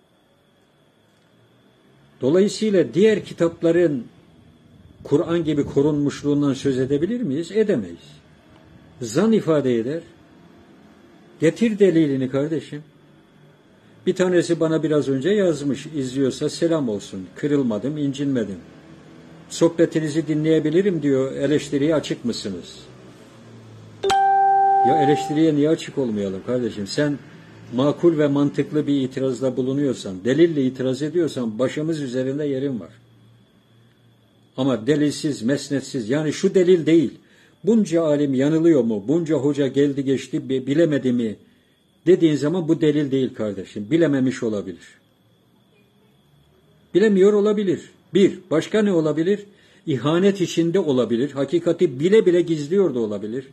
Dolayısıyla diğer kitapların Kur'an gibi korunmuşluğundan söz edebilir miyiz? Edemeyiz. Zan ifade eder. Getir delilini kardeşim. Bir tanesi bana biraz önce yazmış, izliyorsa selam olsun. Kırılmadım, incinmedim. Sohbetinizi dinleyebilirim diyor, eleştiriye açık mısınız? Ya eleştiriye niye açık olmayalım kardeşim? Sen makul ve mantıklı bir itirazda bulunuyorsan, delille itiraz ediyorsan başımız üzerinde yerin var. Ama delilsiz, mesnetsiz, yani şu delil değil, bunca alim yanılıyor mu, bunca hoca geldi geçti bilemedi mi dediğin zaman bu delil değil kardeşim. Bilememiş olabilir. Bilemiyor olabilir. Bir, başka ne olabilir? İhanet içinde olabilir. Hakikati bile bile gizliyor da olabilir.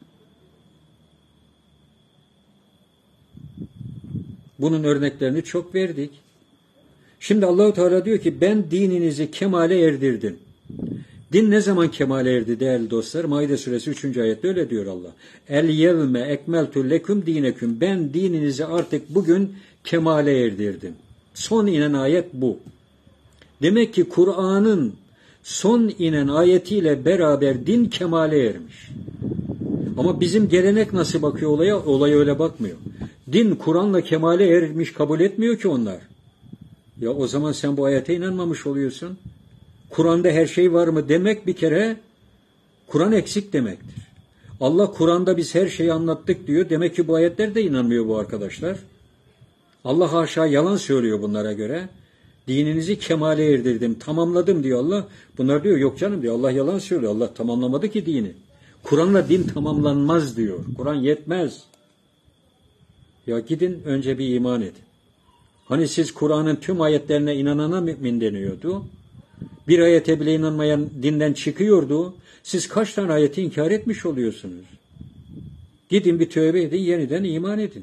Bunun örneklerini çok verdik. Şimdi Allahu Teala diyor ki ben dininizi kemale erdirdim. Din ne zaman kemale erdi değerli dostlar? Maide suresi 3. ayette öyle diyor Allah. El yevme ekmeltu leküm dineküm. Ben dininizi artık bugün kemale erdirdim. Son inen ayet bu. Demek ki Kur'an'ın son inen ayetiyle beraber din kemale ermiş. Ama bizim gelenek nasıl bakıyor olaya? Olaya öyle bakmıyor. Din Kur'an'la kemale ermiş kabul etmiyor ki onlar. Ya o zaman sen bu ayete inanmamış oluyorsun. Kur'an'da her şey var mı demek bir kere Kur'an eksik demektir. Allah Kur'an'da biz her şeyi anlattık diyor. Demek ki bu ayetler de inanmıyor bu arkadaşlar. Allah haşa yalan söylüyor bunlara göre. Dininizi kemale erdirdim, tamamladım diyor Allah. Bunlar diyor yok canım diyor. Allah yalan söylüyor. Allah tamamlamadı ki dini. Kur'an'la din tamamlanmaz diyor. Kur'an yetmez. Ya gidin önce bir iman edin. Hani siz Kur'an'ın tüm ayetlerine inanana mümin deniyordu. Bir ayete bile inanmayan dinden çıkıyordu. Siz kaç tane ayeti inkar etmiş oluyorsunuz? Gidin bir tövbe edin, yeniden iman edin.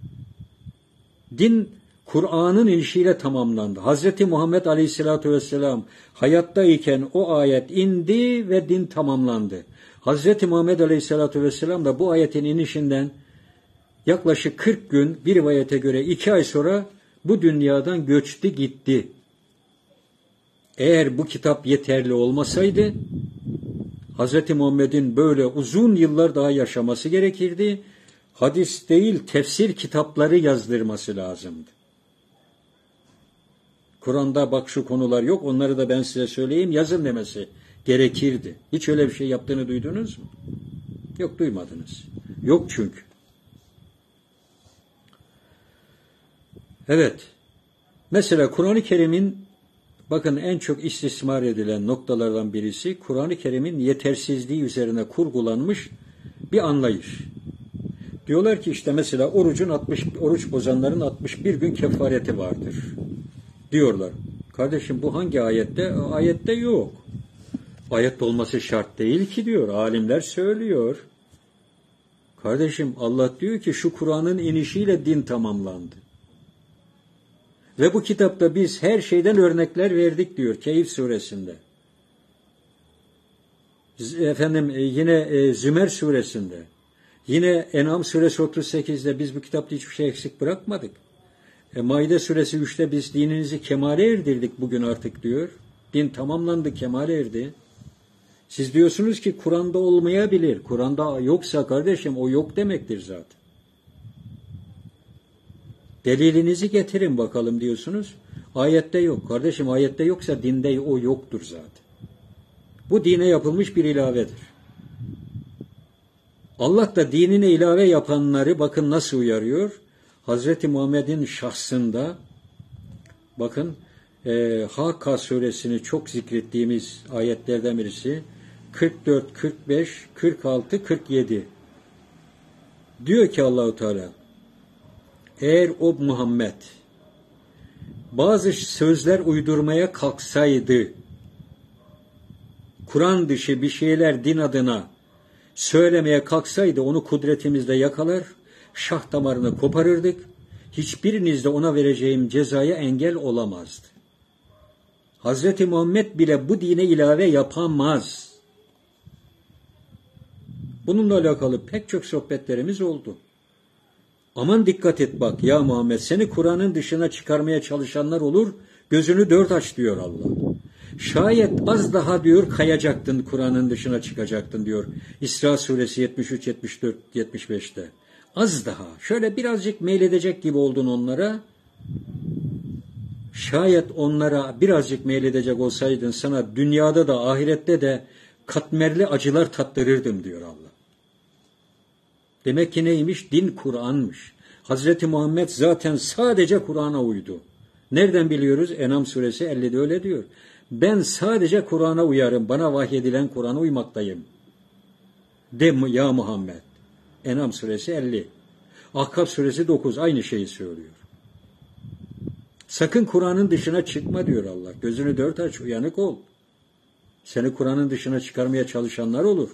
Din Kur'an'ın inişiyle tamamlandı. Hazreti Muhammed Aleyhisselatü Vesselam hayattayken o ayet indi ve din tamamlandı. Hazreti Muhammed Aleyhisselatü Vesselam da bu ayetin inişinden yaklaşık 40 gün, bir rivayete göre 2 ay sonra bu dünyadan göçtü gitti. Eğer bu kitap yeterli olmasaydı Hz. Muhammed'in böyle uzun yıllar daha yaşaması gerekirdi. Hadis değil, tefsir kitapları yazdırması lazımdı. Kur'an'da bak şu konular yok, onları da ben size söyleyeyim, yazın demesi gerekirdi. Hiç öyle bir şey yaptığını duydunuz mu? Yok, duymadınız. Yok çünkü. Evet. Mesela Kur'an-ı Kerim'in bakın en çok istismar edilen noktalardan birisi Kur'an-ı Kerim'in yetersizliği üzerine kurgulanmış bir anlayış. Diyorlar ki işte mesela oruç bozanların 61 gün kefareti vardır. Diyorlar. Kardeşim bu hangi ayette? Ayette yok. Ayette olması şart değil ki diyor. Alimler söylüyor. Kardeşim Allah diyor ki şu Kur'an'ın inişiyle din tamamlandı. Ve bu kitapta biz her şeyden örnekler verdik diyor Kehf suresinde. Yine Zümer suresinde. Yine En'am suresi 38'de biz bu kitapta hiçbir şey eksik bırakmadık. Maide suresi 3'te biz dininizi kemale erdirdik bugün artık diyor. Din tamamlandı, kemale erdi. Siz diyorsunuz ki Kur'an'da olmayabilir. Kur'an'da yoksa kardeşim o yok demektir zaten. Delilinizi getirin bakalım diyorsunuz. Ayette yok. Kardeşim ayette yoksa dinde o yoktur zaten. Bu dine yapılmış bir ilavedir. Allah da dinine ilave yapanları bakın nasıl uyarıyor. Hazreti Muhammed'in şahsında bakın Hakka suresini çok zikrettiğimiz ayetlerden birisi 44, 45, 46, 47 diyor ki Allahu Teala eğer o Muhammed bazı sözler uydurmaya kalksaydı Kur'an dışı bir şeyler din adına söylemeye kalksaydı onu kudretimizle yakalar, şah damarını koparırdık. Hiçbiriniz de ona vereceğim cezaya engel olamazdı. Hazreti Muhammed bile bu dine ilave yapamaz. Bununla alakalı pek çok sohbetlerimiz oldu. Aman dikkat et bak ya Muhammed seni Kur'an'ın dışına çıkarmaya çalışanlar olur, gözünü dört aç diyor Allah. Şayet az daha diyor kayacaktın Kur'an'ın dışına çıkacaktın diyor. İsra suresi 73, 74, 75'te. Az daha şöyle birazcık meyledecek gibi oldun onlara. Şayet onlara birazcık meyledecek olsaydın sana dünyada da ahirette de katmerli acılar tattırırdım diyor Allah. Demek ki neymiş? Din Kur'an'mış. Hazreti Muhammed zaten sadece Kur'an'a uydu. Nereden biliyoruz? En'am suresi 50'de öyle diyor. Ben sadece Kur'an'a uyarım. Bana vahyedilen Kur'an'a uymaktayım. De ya Muhammed. En'am suresi 50. Ahkaf suresi 9 aynı şeyi söylüyor. Sakın Kur'an'ın dışına çıkma diyor Allah. Gözünü dört aç, uyanık ol. Seni Kur'an'ın dışına çıkarmaya çalışanlar olur.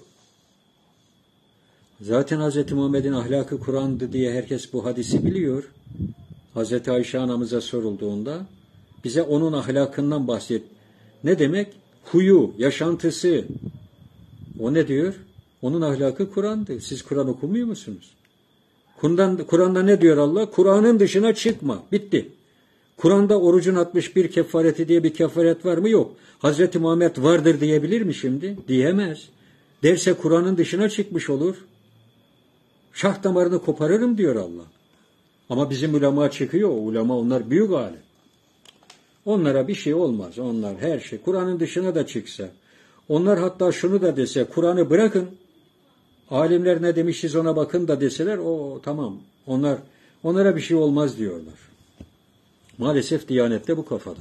Zaten Hz. Muhammed'in ahlakı Kur'an'dı diye herkes bu hadisi biliyor. Hz. Ayşe anamıza sorulduğunda bize onun ahlakından bahset. Ne demek? Huyu, yaşantısı. O ne diyor? Onun ahlakı Kur'an'dı. Siz Kur'an okumuyor musunuz? Kur'an'da ne diyor Allah? Kur'an'ın dışına çıkma. Bitti. Kur'an'da orucun 61 kefareti diye bir kefaret var mı? Yok. Hazreti Muhammed vardır diyebilir mi şimdi? Diyemez. Derse Kur'an'ın dışına çıkmış olur. Şah damarını koparırım diyor Allah. Ama bizim ulema çıkıyor. O ulema onlar büyük alim. Onlara bir şey olmaz. Onlar her şey. Kur'an'ın dışına da çıksa. Onlar hatta şunu da dese. Kur'an'ı bırakın. Alimler ne demiş siz ona bakın da deseler. O tamam. Onlara bir şey olmaz diyorlar. Maalesef Diyanet'te bu kafada.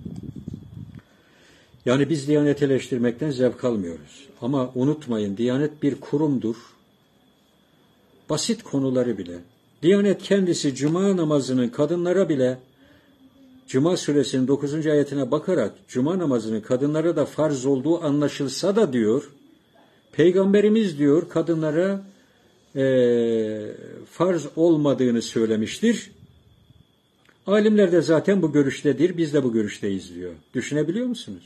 Yani biz Diyanet eleştirmekten zevk almıyoruz. Ama unutmayın Diyanet bir kurumdur. Basit konuları bile. Diyanet kendisi Cuma namazının kadınlara bile Cuma suresinin 9. ayetine bakarak Cuma namazının kadınlara da farz olduğu anlaşılsa da diyor, Peygamberimiz diyor kadınlara farz olmadığını söylemiştir. Alimler de zaten bu görüştedir, biz de bu görüşteyiz diyor. Düşünebiliyor musunuz?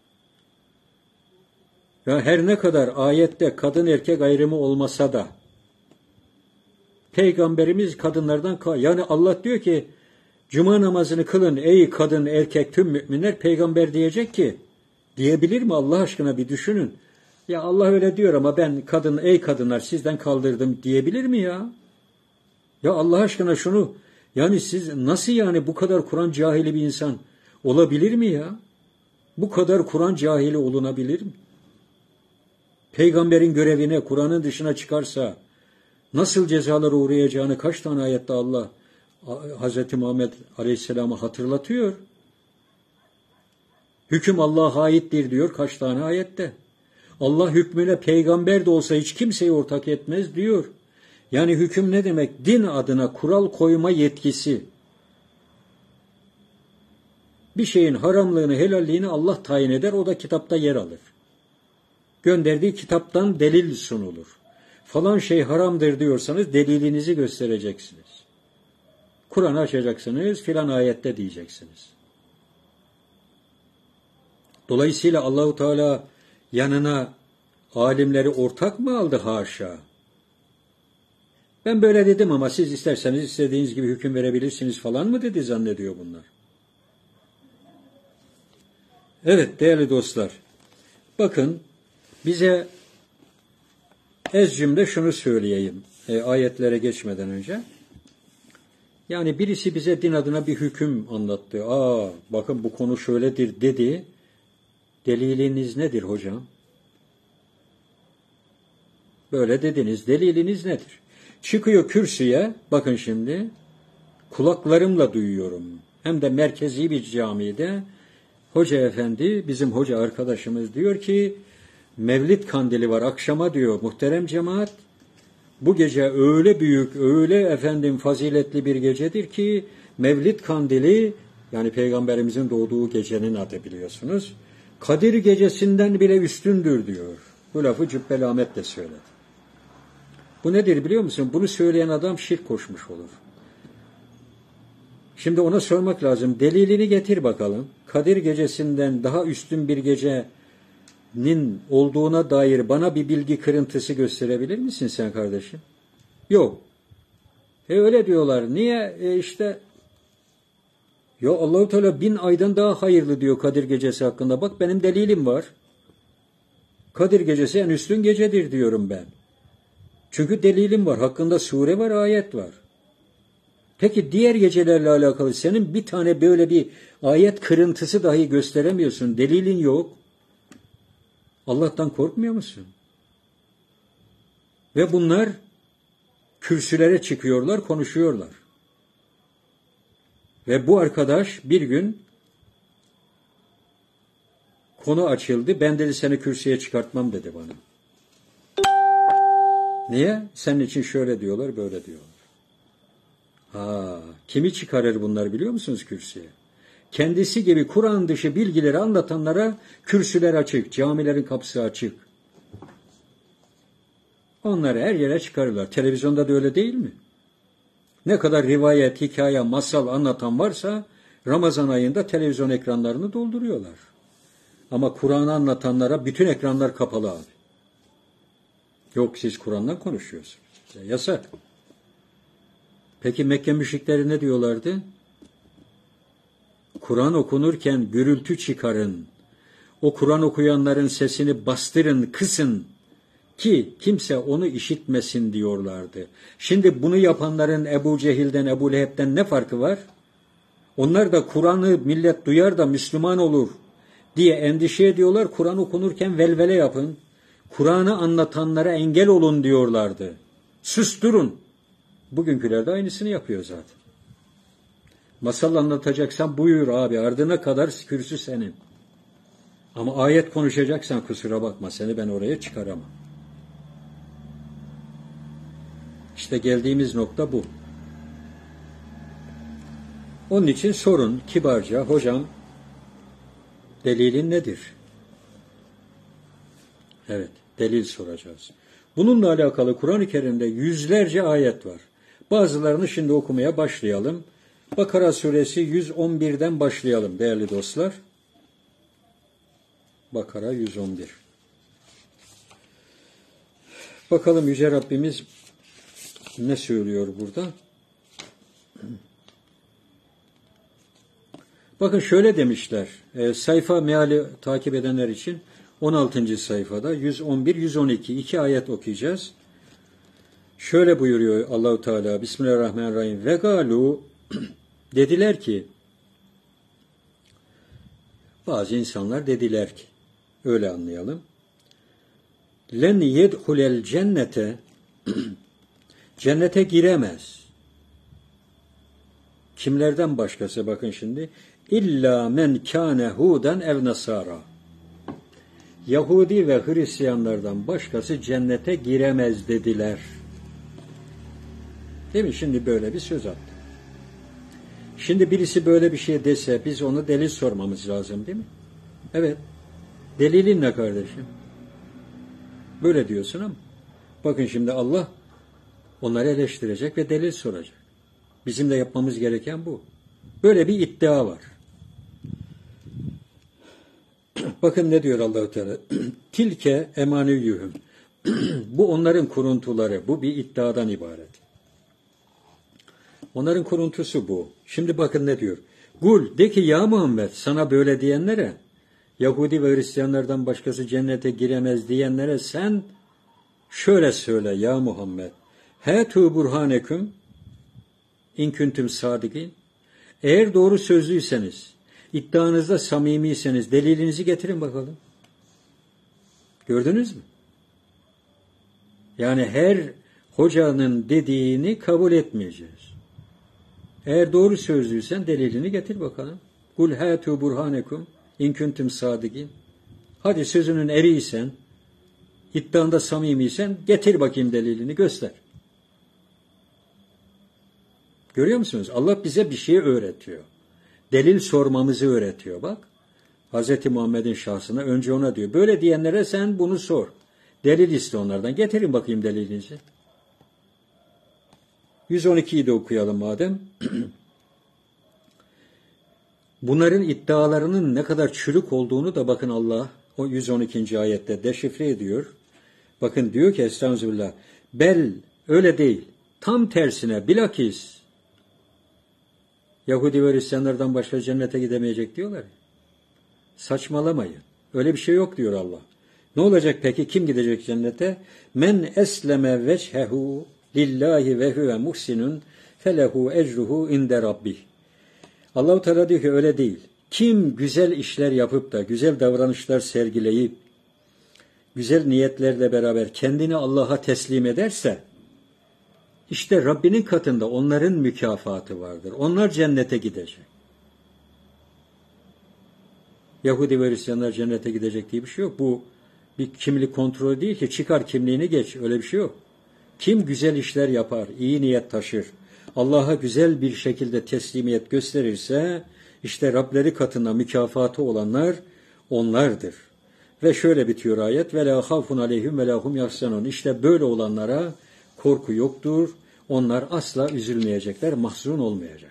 Ya her ne kadar ayette kadın erkek ayrımı olmasa da Peygamberimiz kadınlardan yani Allah diyor ki Cuma namazını kılın ey kadın erkek tüm müminler, peygamber diyecek ki, diyebilir mi Allah aşkına bir düşünün. Ya Allah öyle diyor ama ben kadın, ey kadınlar sizden kaldırdım diyebilir mi ya? Ya Allah aşkına şunu, yani siz nasıl yani bu kadar Kur'an cahili bir insan olabilir mi ya? Bu kadar Kur'an cahili olunabilir mi? Peygamberin görevine, Kur'an'ın dışına çıkarsa nasıl cezalara uğrayacağını kaç tane ayette Allah Hz. Muhammed Aleyhisselam'a hatırlatıyor. Hüküm Allah'a aittir diyor kaç tane ayette. Allah hükmüne peygamber de olsa hiç kimseyi ortak etmez diyor. Yani hüküm ne demek? Din adına kural koyma yetkisi. Bir şeyin haramlığını, helalliğini Allah tayin eder, o da kitapta yer alır. Gönderdiği kitaptan delil sunulur. Falan şey haramdır diyorsanız delilinizi göstereceksiniz. Kur'an'ı açacaksınız, filan ayette diyeceksiniz. Dolayısıyla Allahu Teala yanına alimleri ortak mı aldı? Haşa. Ben böyle dedim ama siz isterseniz istediğiniz gibi hüküm verebilirsiniz falan mı dedi zannediyor bunlar. Evet değerli dostlar, bakın bize ez cümle şunu söyleyeyim ayetlere geçmeden önce. Yani birisi bize din adına bir hüküm anlattı. Bakın bu konu şöyledir dedi. Deliliniz nedir hocam? Böyle dediniz. Deliliniz nedir? Çıkıyor kürsüye, bakın şimdi, kulaklarımla duyuyorum. Hem de merkezi bir camide hoca efendi, bizim hoca arkadaşımız diyor ki, Mevlid kandili var akşama diyor muhterem cemaat. Bu gece öyle büyük, öyle faziletli bir gecedir ki Mevlid kandili, yani Peygamberimizin doğduğu gecenin adı biliyorsunuz, Kadir gecesinden bile üstündür diyor. Bu lafı Cübbeli Ahmet de söyledi. Bu nedir biliyor musun? Bunu söyleyen adam şirk koşmuş olur. Şimdi ona sormak lazım. Delilini getir bakalım. Kadir gecesinden daha üstün bir gecenin olduğuna dair bana bir bilgi kırıntısı gösterebilir misin sen kardeşim? Yok. Öyle diyorlar. Niye? İşte ya Allah-u Teala 1000 aydan daha hayırlı diyor Kadir gecesi hakkında. Bak benim delilim var. Kadir gecesi en üstün gecedir diyorum ben. Çünkü delilim var. Hakkında sure var, ayet var. Peki diğer gecelerle alakalı senin bir tane böyle bir ayet kırıntısı dahi gösteremiyorsun. Delilin yok. Allah'tan korkmuyor musun? Ve bunlar kürsülere çıkıyorlar, konuşuyorlar. Ve bu arkadaş bir gün konu açıldı. Ben dedi seni kürsüye çıkartmam dedi bana. Niye? Senin için şöyle diyorlar, böyle diyorlar. Kimi çıkarır bunlar biliyor musunuz kürsüye? Kendisi gibi Kur'an dışı bilgileri anlatanlara kürsüler açık, camilerin kapısı açık. Onları her yere çıkarırlar. Televizyonda da öyle değil mi? Ne kadar rivayet, hikaye, masal anlatan varsa Ramazan ayında televizyon ekranlarını dolduruyorlar. Ama Kur'an'ı anlatanlara bütün ekranlar kapalı abi. Yok siz Kur'an'dan konuşuyorsunuz. Yasak. Peki Mekke müşrikleri ne diyorlardı? Kur'an okunurken gürültü çıkarın. O Kur'an okuyanların sesini bastırın, kısın ki kimse onu işitmesin diyorlardı. Şimdi bunu yapanların Ebu Cehil'den, Ebu Leheb'den ne farkı var? Onlar da Kur'an'ı millet duyar da Müslüman olur diye endişe ediyorlar. Kur'an okunurken velvele yapın. Kur'an'ı anlatanlara engel olun diyorlardı. Susturun. Bugünküler de aynısını yapıyor zaten. Masal anlatacaksan buyur abi, ardına kadar kürsü senin. Ama ayet konuşacaksan kusura bakma, seni ben oraya çıkaramam. İşte geldiğimiz nokta bu. Onun için sorun kibarca, hocam delilin nedir? Evet, delil soracağız. Bununla alakalı Kur'an-ı Kerim'de yüzlerce ayet var. Bazılarını şimdi okumaya başlayalım. Bakara suresi 111'den başlayalım değerli dostlar. Bakara 111. Bakalım Yüce Rabbimiz ne söylüyor burada? Bakın şöyle demişler. Sayfa meali takip edenler için 16. sayfada 111 112 iki ayet okuyacağız. Şöyle buyuruyor Allahu Teala Bismillahirrahmanirrahim. Ve galu dediler ki bazı insanlar dediler ki öyle anlayalım. Len yedhulel cennete cennete giremez. Kimlerden başkası bakın şimdi. İlla men kâne huden ev nasara. Yahudi ve Hristiyanlardan başkası cennete giremez dediler. Değil mi? Şimdi böyle bir söz attı. Şimdi birisi böyle bir şey dese biz onu delil sormamız lazım değil mi? Evet. Delilin ne kardeşim? Böyle diyorsun ama bakın şimdi Allah onları eleştirecek ve delil soracak. Bizim de yapmamız gereken bu. Böyle bir iddia var. Bakın ne diyor Allah-u Teala. Tilke emaniyuhum. Bu onların kuruntuları. Bu bir iddiadan ibaret. Onların kuruntusu bu. Şimdi bakın ne diyor. Kul de ki ya Muhammed sana böyle diyenlere Yahudi ve Hristiyanlardan başkası cennete giremez diyenlere sen şöyle söyle ya Muhammed. Hetu burhaneküm in kuntum sadikin. Eğer doğru sözlüyseniz, iddianızda samimiyseniz delilinizi getirin bakalım. Gördünüz mü? Yani her hocanın dediğini kabul etmeyeceğiz. Eğer doğru sözlüysen delilini getir bakalım. Kul hatu burhanekum in kuntum sadikin. Hadi sözünün eriysen, iddianda samimiysen getir bakayım delilini göster. Görüyor musunuz? Allah bize bir şey öğretiyor. Delil sormamızı öğretiyor bak. Hz. Muhammed'in şahsına önce ona diyor. Böyle diyenlere sen bunu sor. Delil iste onlardan. Getirin bakayım delilinizi. 112'yi de okuyalım madem. Bunların iddialarının ne kadar çürük olduğunu da bakın Allah o 112. ayette deşifre ediyor. Bakın diyor ki estağfirullah. Bel öyle değil. Tam tersine bilakis Yahudi ve Hristiyanlardan başka cennete gidemeyecek diyorlar. Saçmalamayın. Öyle bir şey yok diyor Allah. Ne olacak peki? Kim gidecek cennete? Men esleme vechehu lillahi ve huve muhsinun felehu ecruhu inde rabbih. Allah-u Teala diyor ki öyle değil. Kim güzel işler yapıp da güzel davranışlar sergileyip güzel niyetlerle beraber kendini Allah'a teslim ederse İşte Rabbinin katında onların mükafatı vardır. Onlar cennete gidecek. Yahudi ve Hristiyanlar cennete gidecek diye bir şey yok. Bu bir kimlik kontrolü değil ki çıkar kimliğini geç. Öyle bir şey yok. Kim güzel işler yapar, iyi niyet taşır, Allah'a güzel bir şekilde teslimiyet gösterirse işte Rableri katında mükafatı olanlar onlardır. Ve şöyle bitiyor ayet. Ve la khafun aleyhim ve la hum yahzanun. İşte böyle olanlara korku yoktur. Onlar asla üzülmeyecekler, mahzun olmayacaklar.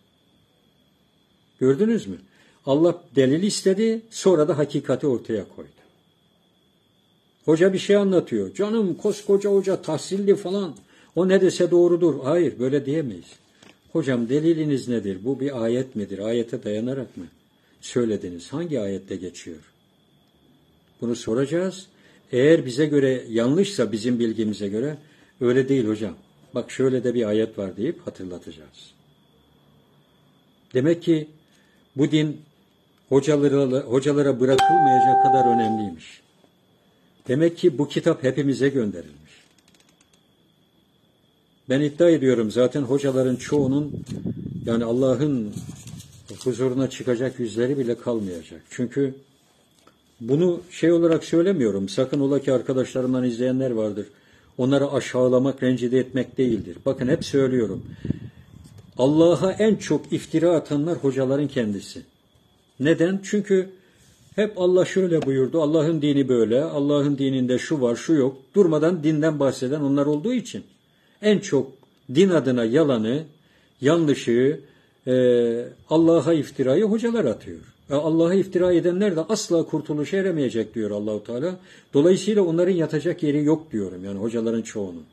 Gördünüz mü? Allah delil istedi, sonra da hakikati ortaya koydu. Hoca bir şey anlatıyor. Canım koskoca hoca tahsilli falan. O ne dese doğrudur. Hayır, böyle diyemeyiz. Hocam deliliniz nedir? Bu bir ayet midir? Ayete dayanarak mı söylediniz? Hangi ayette geçiyor? Bunu soracağız. Eğer bize göre yanlışsa bizim bilgimize göre öyle değil hocam. Bak şöyle de bir ayet var deyip hatırlatacağız. Demek ki bu din hocalara bırakılmayacak kadar önemliymiş. Demek ki bu kitap hepimize gönderilmiş. Ben iddia ediyorum zaten hocaların çoğunun yani Allah'ın huzuruna çıkacak yüzleri bile kalmayacak. Çünkü bunu şey olarak söylemiyorum. Sakın ola ki arkadaşlarımdan izleyenler vardır. Onları aşağılamak, rencide etmek değildir. Bakın hep söylüyorum. Allah'a en çok iftira atanlar hocaların kendisi. Neden? Çünkü hep Allah şöyle buyurdu. Allah'ın dini böyle. Allah'ın dininde şu var, şu yok. Durmadan dinden bahseden onlar olduğu için. En çok din adına yalanı, yanlışı, Allah'a iftirayı hocalar atıyor. Allah'a iftira edenler de asla kurtuluşa eremeyecek diyor Allah-u Teala. Dolayısıyla onların yatacak yeri yok diyorum yani hocaların çoğunun.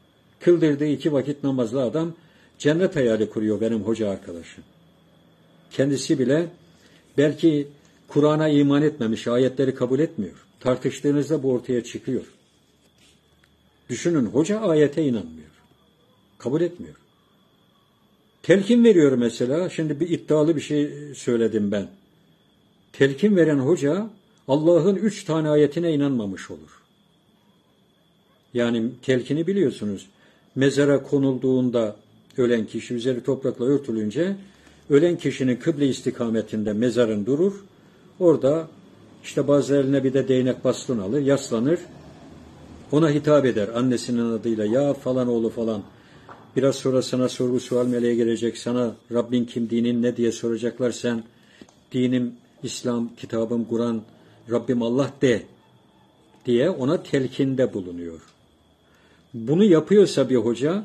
Kıldırdığı 2 vakit namazlı adam cennet hayali kuruyor benim hoca arkadaşım. kendisi bile belki Kur'an'a iman etmemiş, ayetleri kabul etmiyor. Tartıştığınızda bu ortaya çıkıyor. Düşünün, hoca ayete inanmıyor. Kabul etmiyor. Telkin veriyor mesela. Şimdi bir iddialı bir şey söyledim ben. Telkin veren hoca Allah'ın 3 tane ayetine inanmamış olur. Yani telkini biliyorsunuz. Mezara konulduğunda ölen kişi üzeri toprakla örtülünce ölen kişinin kıble istikametinde mezarın durur. Orada işte bazı eline bir de değnek baston alır, yaslanır. Ona hitap eder annesinin adıyla. Ya falan oğlu falan. Biraz sonra sana sorgu sual meleği gelecek. Sana Rabbin kim, dinin ne diye soracaklar. Sen dinim İslam, kitabım Kur'an, Rabbim Allah de diye ona telkinde bulunuyor. Bunu yapıyorsa bir hoca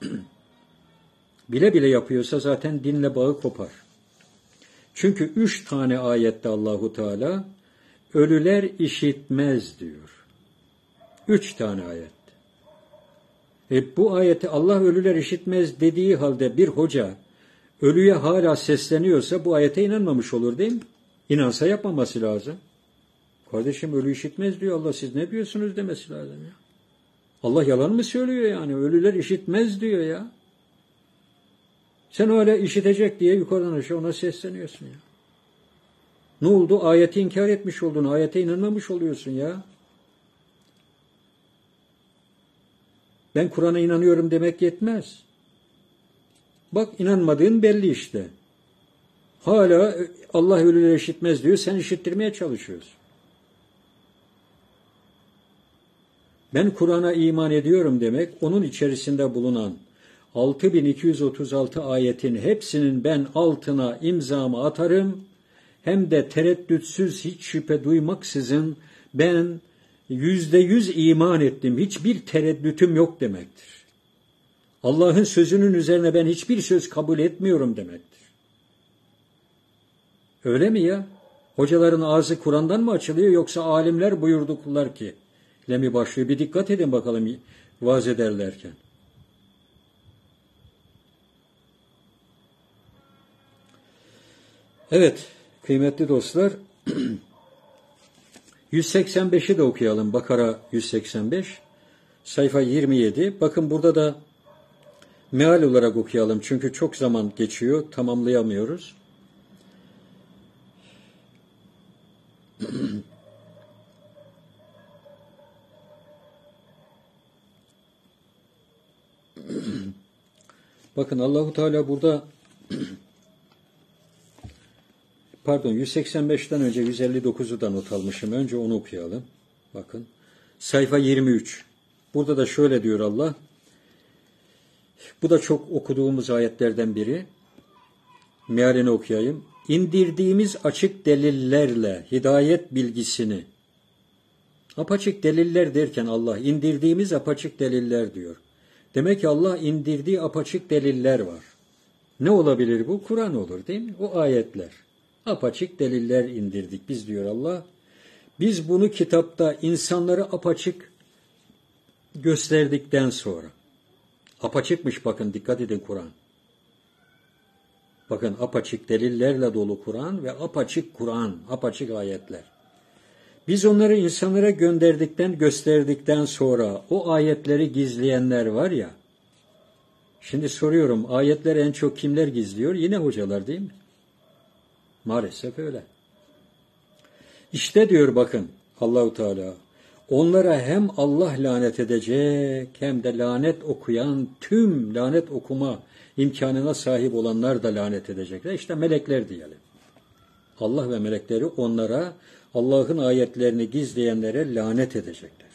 bile bile yapıyorsa zaten dinle bağı kopar. Çünkü 3 tane ayette Allahu Teala ölüler işitmez diyor. 3 tane ayet. Bu ayeti Allah ölüler işitmez dediği halde bir hoca ölüye hala sesleniyorsa bu ayete inanmamış olur değil mi? İnansa yapmaması lazım. Kardeşim ölü işitmez diyor Allah, siz ne diyorsunuz demesi lazım ya. Allah yalan mı söylüyor yani? Ölüler işitmez diyor ya. Sen öyle işitecek diye yukarıdan aşağı ona sesleniyorsun ya. Ne oldu? Ayeti inkar etmiş oldun. Ayete inanmamış oluyorsun ya. Ben Kur'an'a inanıyorum demek yetmez. Bak inanmadığın belli işte. Hala Allah ölüleri işitmez diyor. Sen işittirmeye çalışıyorsun. Ben Kur'an'a iman ediyorum demek, onun içerisinde bulunan 6236 ayetin hepsinin ben altına imzamı atarım, hem de tereddütsüz, hiç şüphe duymaksızın ben %100 iman ettim, hiçbir tereddütüm yok demektir. Allah'ın sözünün üzerine ben hiçbir söz kabul etmiyorum demektir. Öyle mi ya? Hocaların ağzı Kur'an'dan mı açılıyor yoksa alimler buyurduklar ki ile mi başlıyor? Bir dikkat edin bakalım vaaz ederlerken. Evet, kıymetli dostlar, 185'i de okuyalım. Bakara 185, sayfa 27. Bakın burada da meal olarak okuyalım. Çünkü çok zaman geçiyor, tamamlayamıyoruz. Bakın Allahu Teala burada 185'ten önce 159'u da not almışım. Önce onu okuyalım. Bakın. Sayfa 23. Burada da şöyle diyor Allah. Bu da çok okuduğumuz ayetlerden biri. Mealini okuyayım. İndirdiğimiz açık delillerle hidayet bilgisini, apaçık deliller derken Allah indirdiğimiz apaçık deliller diyor. Demek ki Allah indirdiği apaçık deliller var. Ne olabilir bu? Kur'an olur değil mi? O ayetler. Apaçık deliller indirdik biz diyor Allah. Biz bunu kitapta insanlara apaçık gösterdikten sonra. Apaçıkmış bakın, dikkat edin Kur'an. Bakın apaçık delillerle dolu Kur'an ve apaçık Kur'an, apaçık ayetler. Biz onları insanlara gösterdikten sonra o ayetleri gizleyenler var ya, şimdi soruyorum, ayetleri en çok kimler gizliyor? Yine hocalar değil mi? Maalesef öyle. İşte diyor bakın Allahu Teala, onlara hem Allah lanet edecek hem de lanet okuyan, tüm lanet okuma imkanına sahip olanlar da lanet edecekler. İşte melekler diyelim. Allah ve melekleri onlara, Allah'ın ayetlerini gizleyenlere lanet edecekler.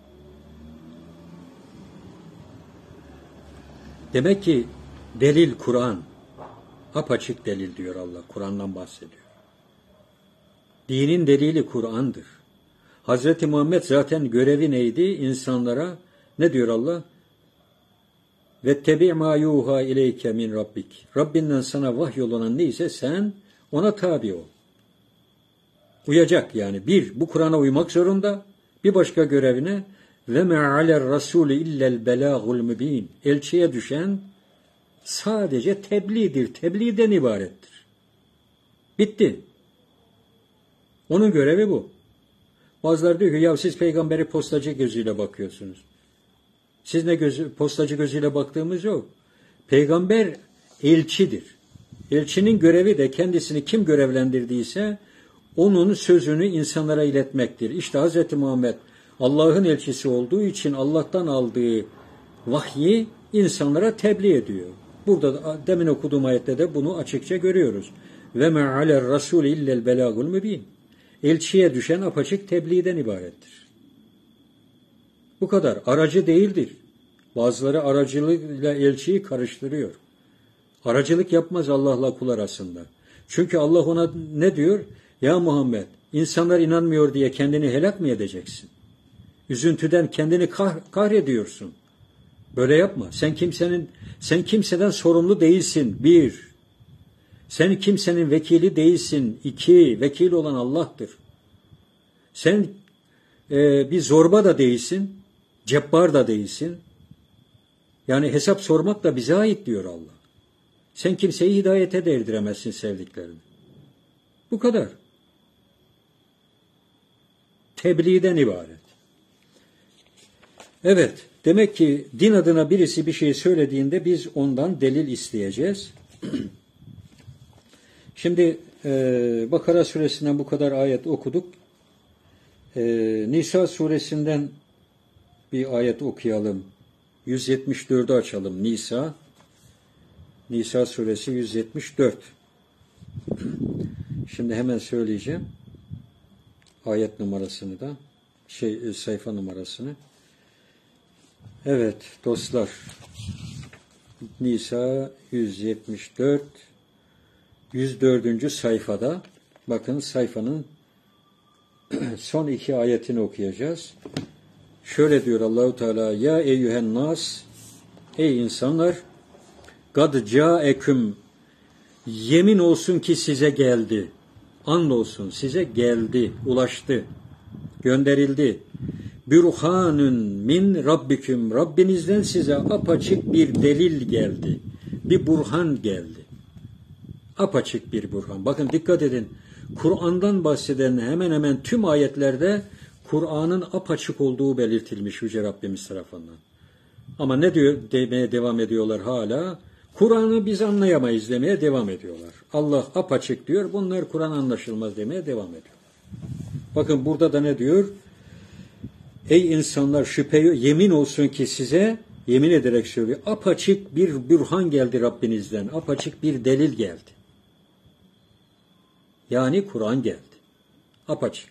Demek ki delil Kur'an. Apaçık delil diyor Allah. Kur'an'dan bahsediyor. Dinin delili Kur'an'dır. Hazreti Muhammed zaten görevi neydi? İnsanlara ne diyor Allah? وَاتَّبِعْ مَا يُوهَا اِلَيْكَ مِنْ Rabbik. Rabbinden sana vahyolunan neyse sen ona tabi ol. Uyacak yani. Bir, bu Kur'an'a uymak zorunda. Bir başka görevine وَمَا عَلَى الرَّسُولِ اِلَّا الْبَلَاغُ الْمُب۪ينَ. Elçiye düşen sadece tebliğdir. Tebliğden ibarettir. Bitti. Onun görevi bu. Bazıları diyor ki ya siz peygamberi postacı gözüyle bakıyorsunuz. Siz ne postacı gözüyle baktığımız yok. Peygamber elçidir. Elçinin görevi de kendisini kim görevlendirdiyse onun sözünü insanlara iletmektir. İşte Hz. Muhammed Allah'ın elçisi olduğu için Allah'tan aldığı vahyi insanlara tebliğ ediyor. Burada demin okuduğum ayette de bunu açıkça görüyoruz. Ve me'aler rasul illel belagul mübin. Elçiye düşen apaçık tebliğden ibarettir. Bu kadar. Aracı değildir. Bazıları aracılıkla elçiyi karıştırıyor. Aracılık yapmaz Allah'la kul arasında. Çünkü Allah ona ne diyor? Ya Muhammed, insanlar inanmıyor diye kendini helak mı edeceksin? Üzüntüden kendini kahrediyorsun. Böyle yapma. Sen kimseden sorumlu değilsin. 1. Sen kimsenin vekili değilsin. 2. Vekil olan Allah'tır. Sen bir zorba da değilsin. Cebbar da değilsin. Yani hesap sormak da bize ait diyor Allah. Sen kimseyi hidayete de erdiremezsin sevdiklerini. Bu kadar. Tebliğden ibaret. Evet, demek ki din adına birisi bir şey söylediğinde biz ondan delil isteyeceğiz. Şimdi Bakara suresinden bu kadar ayet okuduk. Nisa suresinden bir ayet okuyalım. 174'ü açalım. Nisa suresi 174. Şimdi hemen söyleyeceğim. Ayet numarasını da, sayfa numarasını. Evet dostlar. Nisa 174 104. sayfada. Bakın sayfanın son 2 ayetini okuyacağız. Şöyle diyor Allahu Teala: Ya eyyühen nas, ey insanlar, kad caeküm, yemin olsun ki size geldi. Andolsun size geldi, ulaştı, gönderildi. Bürhanun min rabbiküm, Rabbinizden size apaçık bir delil geldi. Bir burhan geldi. Apaçık bir burhan. Bakın dikkat edin. Kur'an'dan bahseden hemen hemen tüm ayetlerde Kur'an'ın apaçık olduğu belirtilmiş Yüce Rabbimiz tarafından. Ama ne diyor demeye devam ediyorlar hala? Kur'an'ı biz anlayamayız demeye devam ediyorlar. Allah apaçık diyor, bunlar Kur'an anlaşılmaz demeye devam ediyor. Bakın burada da ne diyor? Ey insanlar, şüphe yok, yemin olsun ki size, yemin ederek söylüyor, apaçık bir bürhan geldi Rabbinizden, apaçık bir delil geldi. Yani Kur'an geldi. Apaçık.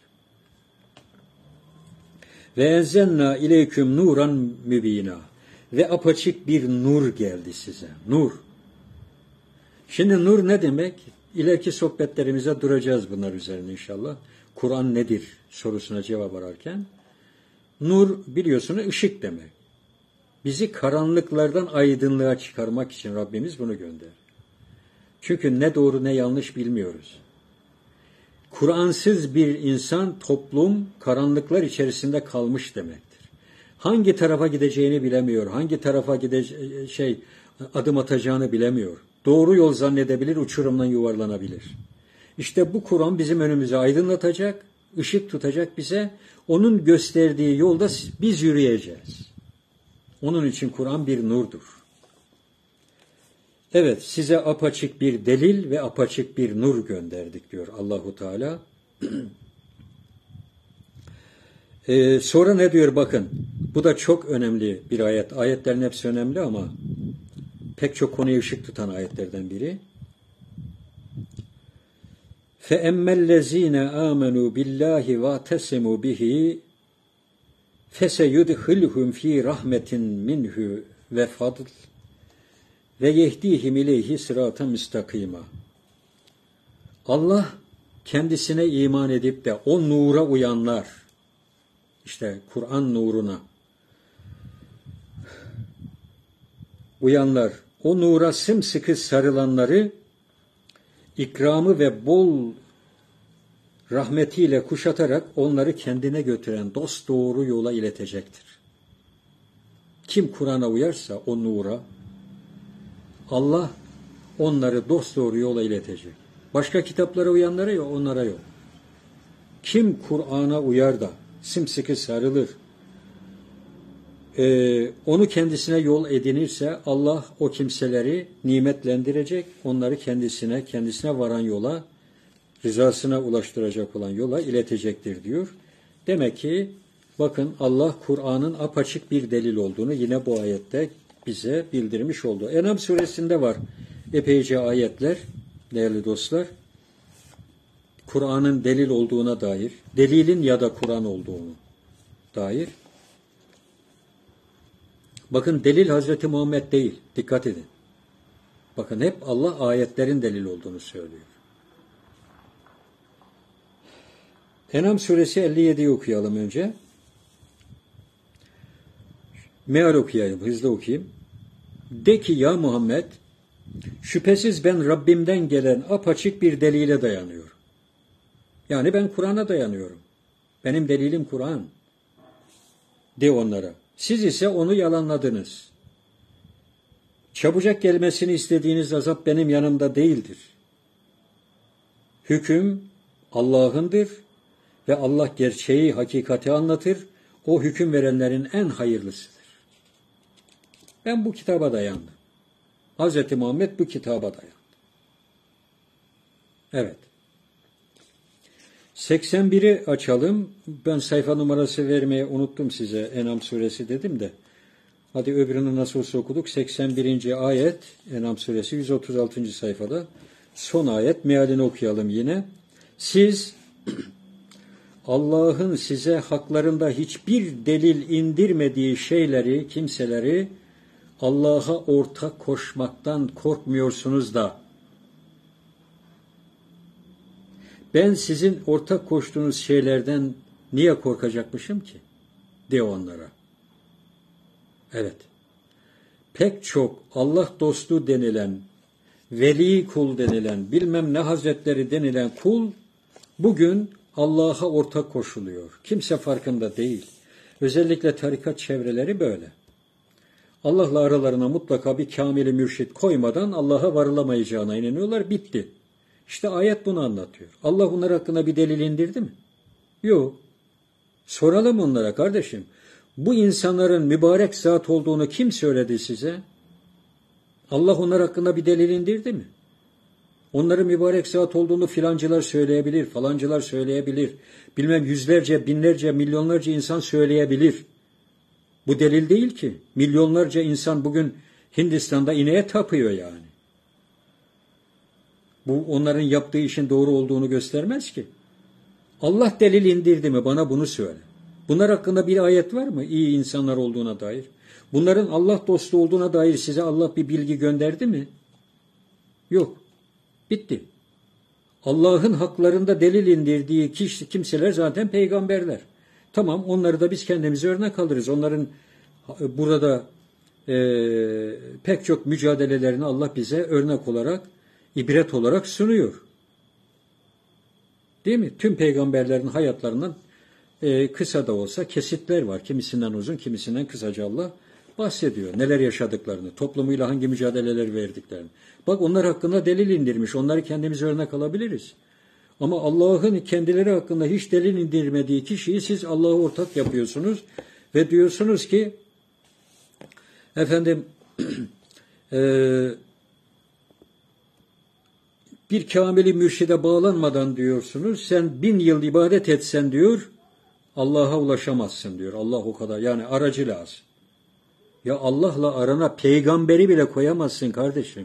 Ve enzelna ileyküm nuran mübina. Ve apaçık bir nur geldi size. Nur. Şimdi nur ne demek? İleriki sohbetlerimize duracağız bunlar üzerine inşallah. Kur'an nedir sorusuna cevap ararken. Nur biliyorsunuz ışık demek. Bizi karanlıklardan aydınlığa çıkarmak için Rabbimiz bunu gönderir. Çünkü ne doğru ne yanlış bilmiyoruz. Kur'ansız bir insan, toplum karanlıklar içerisinde kalmış demektir. Hangi tarafa gideceğini bilemiyor, hangi tarafa adım atacağını bilemiyor. Doğru yol zannedebilir, uçurumdan yuvarlanabilir. İşte bu Kur'an bizim önümüze aydınlatacak, ışık tutacak bize. Onun gösterdiği yolda biz yürüyeceğiz. Onun için Kur'an bir nurdur. Evet, size apaçık bir delil ve apaçık bir nur gönderdik diyor Allahu Teala. Sonra ne diyor bakın. Bu da çok önemli bir ayet. Ayetlerin hepsi önemli ama pek çok konuya ışık tutan ayetlerden biri. فَاَمَّا الَّذ۪ينَ آمَنُوا بِاللّٰهِ وَاَتَسِمُوا بِهِ فَسَيُدْخِلْهُمْ ف۪ي رَحْمَةٍ مِنْهُ وَفَضْلٍ ve yehdihim ileyhi sırata müstakima. Allah kendisine iman edip de o nura uyanlar, işte Kur'an nuruna uyanlar, o nura sımsıkı sarılanları ikramı ve bol rahmetiyle kuşatarak onları kendine götüren dosdoğru yola iletecektir. Kim Kur'an'a uyarsa o nura, Allah onları dosdoğru yola iletecek. Başka kitaplara uyanlara yok, onlara yok. Kim Kur'an'a uyar da sımsıkı sarılır, onu kendisine yol edinirse Allah o kimseleri nimetlendirecek, onları kendisine varan yola, rızasına ulaştıracak olan yola iletecektir diyor. Demek ki bakın Allah Kur'an'ın apaçık bir delil olduğunu yine bu ayette bize bildirmiş oldu. En'am suresinde var epeyce ayetler değerli dostlar. Kur'an'ın delil olduğuna dair, delilin ya da Kur'an olduğunu dair. Bakın delil Hazreti Muhammed değil. Dikkat edin. Bakın hep Allah ayetlerin delil olduğunu söylüyor. En'am suresi 57'yi okuyalım önce. Meal okuyayım, hızlı okuyayım. De ki ya Muhammed, şüphesiz ben Rabbimden gelen apaçık bir delile dayanıyorum. Yani ben Kur'an'a dayanıyorum. Benim delilim Kur'an. De onlara. Siz ise onu yalanladınız. Çabucak gelmesini istediğiniz azap benim yanımda değildir. Hüküm Allah'ındır ve Allah gerçeği, hakikati anlatır. O hüküm verenlerin en hayırlısıdır. Ben bu kitaba dayandım. Hz. Muhammed bu kitaba dayandı. Evet. 81'i açalım. Ben sayfa numarası vermeye unuttum size. En'am suresi dedim de. Hadi öbürünü nasıl olsa okuduk. 81. ayet En'am suresi 136. sayfada. Son ayet mealini okuyalım yine. Siz Allah'ın size haklarında hiçbir delil indirmediği şeyleri, kimseleri Allah'a ortak koşmaktan korkmuyorsunuz da ben sizin ortak koştuğunuz şeylerden niye korkacakmışım ki? De onlara. Evet. Pek çok Allah dostu denilen, veli kul denilen, bilmem ne hazretleri denilen kul bugün Allah'a ortak koşuluyor. Kimse farkında değil. Özellikle tarikat çevreleri böyle. Allah'la aralarına mutlaka bir kamil-i mürşit koymadan Allah'a varılamayacağına inanıyorlar. Bitti. İşte ayet bunu anlatıyor. Allah onlar hakkında bir delil indirdi mi? Yok. Soralım onlara kardeşim. Bu insanların mübarek zat olduğunu kim söyledi size? Allah onlar hakkında bir delil indirdi mi? Onların mübarek zat olduğunu filancılar söyleyebilir, falancılar söyleyebilir. Bilmem yüzlerce, binlerce, milyonlarca insan söyleyebilir. Bu delil değil ki. Milyonlarca insan bugün Hindistan'da ineğe tapıyor yani. Bu onların yaptığı işin doğru olduğunu göstermez ki. Allah delil indirdi mi? Bana bunu söyle. Bunlar hakkında bir ayet var mı? İyi insanlar olduğuna dair. Bunların Allah dostu olduğuna dair size Allah bir bilgi gönderdi mi? Yok. Bitti. Allah'ın haklarında delil indirdiği kimseler zaten peygamberler. Tamam, onları da biz kendimize örnek alırız. Onların burada pek çok mücadelelerini Allah bize örnek olarak, ibret olarak sunuyor. Değil mi? Tüm peygamberlerin hayatlarından kısa da olsa kesitler var. Kimisinden uzun, kimisinden kısaca Allah bahsediyor. Neler yaşadıklarını, toplumuyla hangi mücadeleler verdiklerini. Bak onlar hakkında delil indirmiş. Onları kendimize örnek alabiliriz. Ama Allah'ın kendileri hakkında hiç delil indirmediği kişiyi siz Allah'a ortak yapıyorsunuz ve diyorsunuz ki efendim bir kamili mürşide bağlanmadan diyorsunuz sen 1000 yıl ibadet etsen diyor Allah'a ulaşamazsın diyor. Allah o kadar yani aracı lazım. Ya Allah'la arana peygamberi bile koyamazsın kardeşim.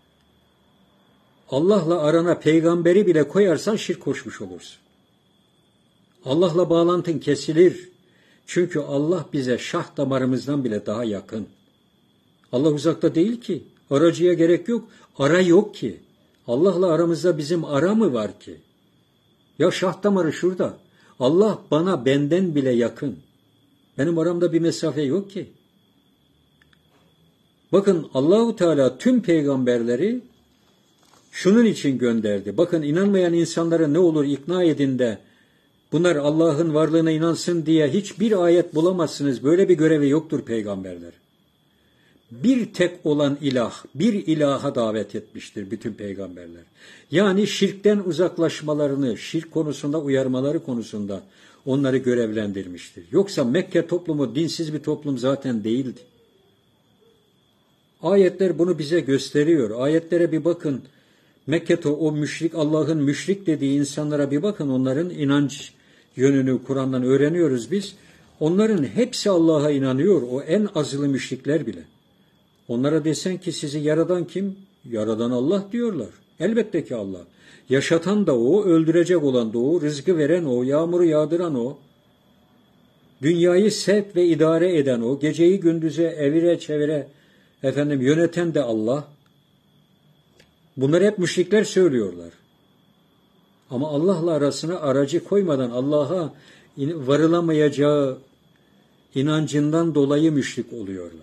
Allah'la arana peygamberi bile koyarsan şirk koşmuş olursun. Allah'la bağlantın kesilir. Çünkü Allah bize şah damarımızdan bile daha yakın. Allah uzakta değil ki. Aracıya gerek yok. Ara yok ki. Allah'la aramızda bizim ara mı var ki? Ya şah damarı şurada. Allah bana benden bile yakın. Benim aramda bir mesafe yok ki. Bakın Allahu Teala tüm peygamberleri şunun için gönderdi. Bakın inanmayan insanlara ne olur ikna edin de bunlar Allah'ın varlığına inansın diye hiçbir ayet bulamazsınız. Böyle bir görevi yoktur peygamberler. bir tek olan ilah, bir ilaha davet etmiştir bütün peygamberler. Yani şirkten uzaklaşmalarını, şirk konusunda uyarmaları konusunda onları görevlendirmiştir. Yoksa Mekke toplumu dinsiz bir toplum zaten değildi. Ayetler bunu bize gösteriyor. Ayetlere bir bakın. Mekke'te o müşrik, Allah'ın müşrik dediği insanlara bir bakın. Onların inanç yönünü Kur'an'dan öğreniyoruz biz. Onların hepsi Allah'a inanıyor. O en azılı müşrikler bile. Onlara desen ki sizi yaradan kim? Yaradan Allah diyorlar. Elbette ki Allah. Yaşatan da o, öldürecek olan da o, rızkı veren o, yağmuru yağdıran o. Dünyayı sevk ve idare eden o, geceyi gündüze evire çevire yöneten de Allah. Bunları hep müşrikler söylüyorlar. Ama Allah'la arasına aracı koymadan Allah'a varılamayacağı inancından dolayı müşrik oluyorlar.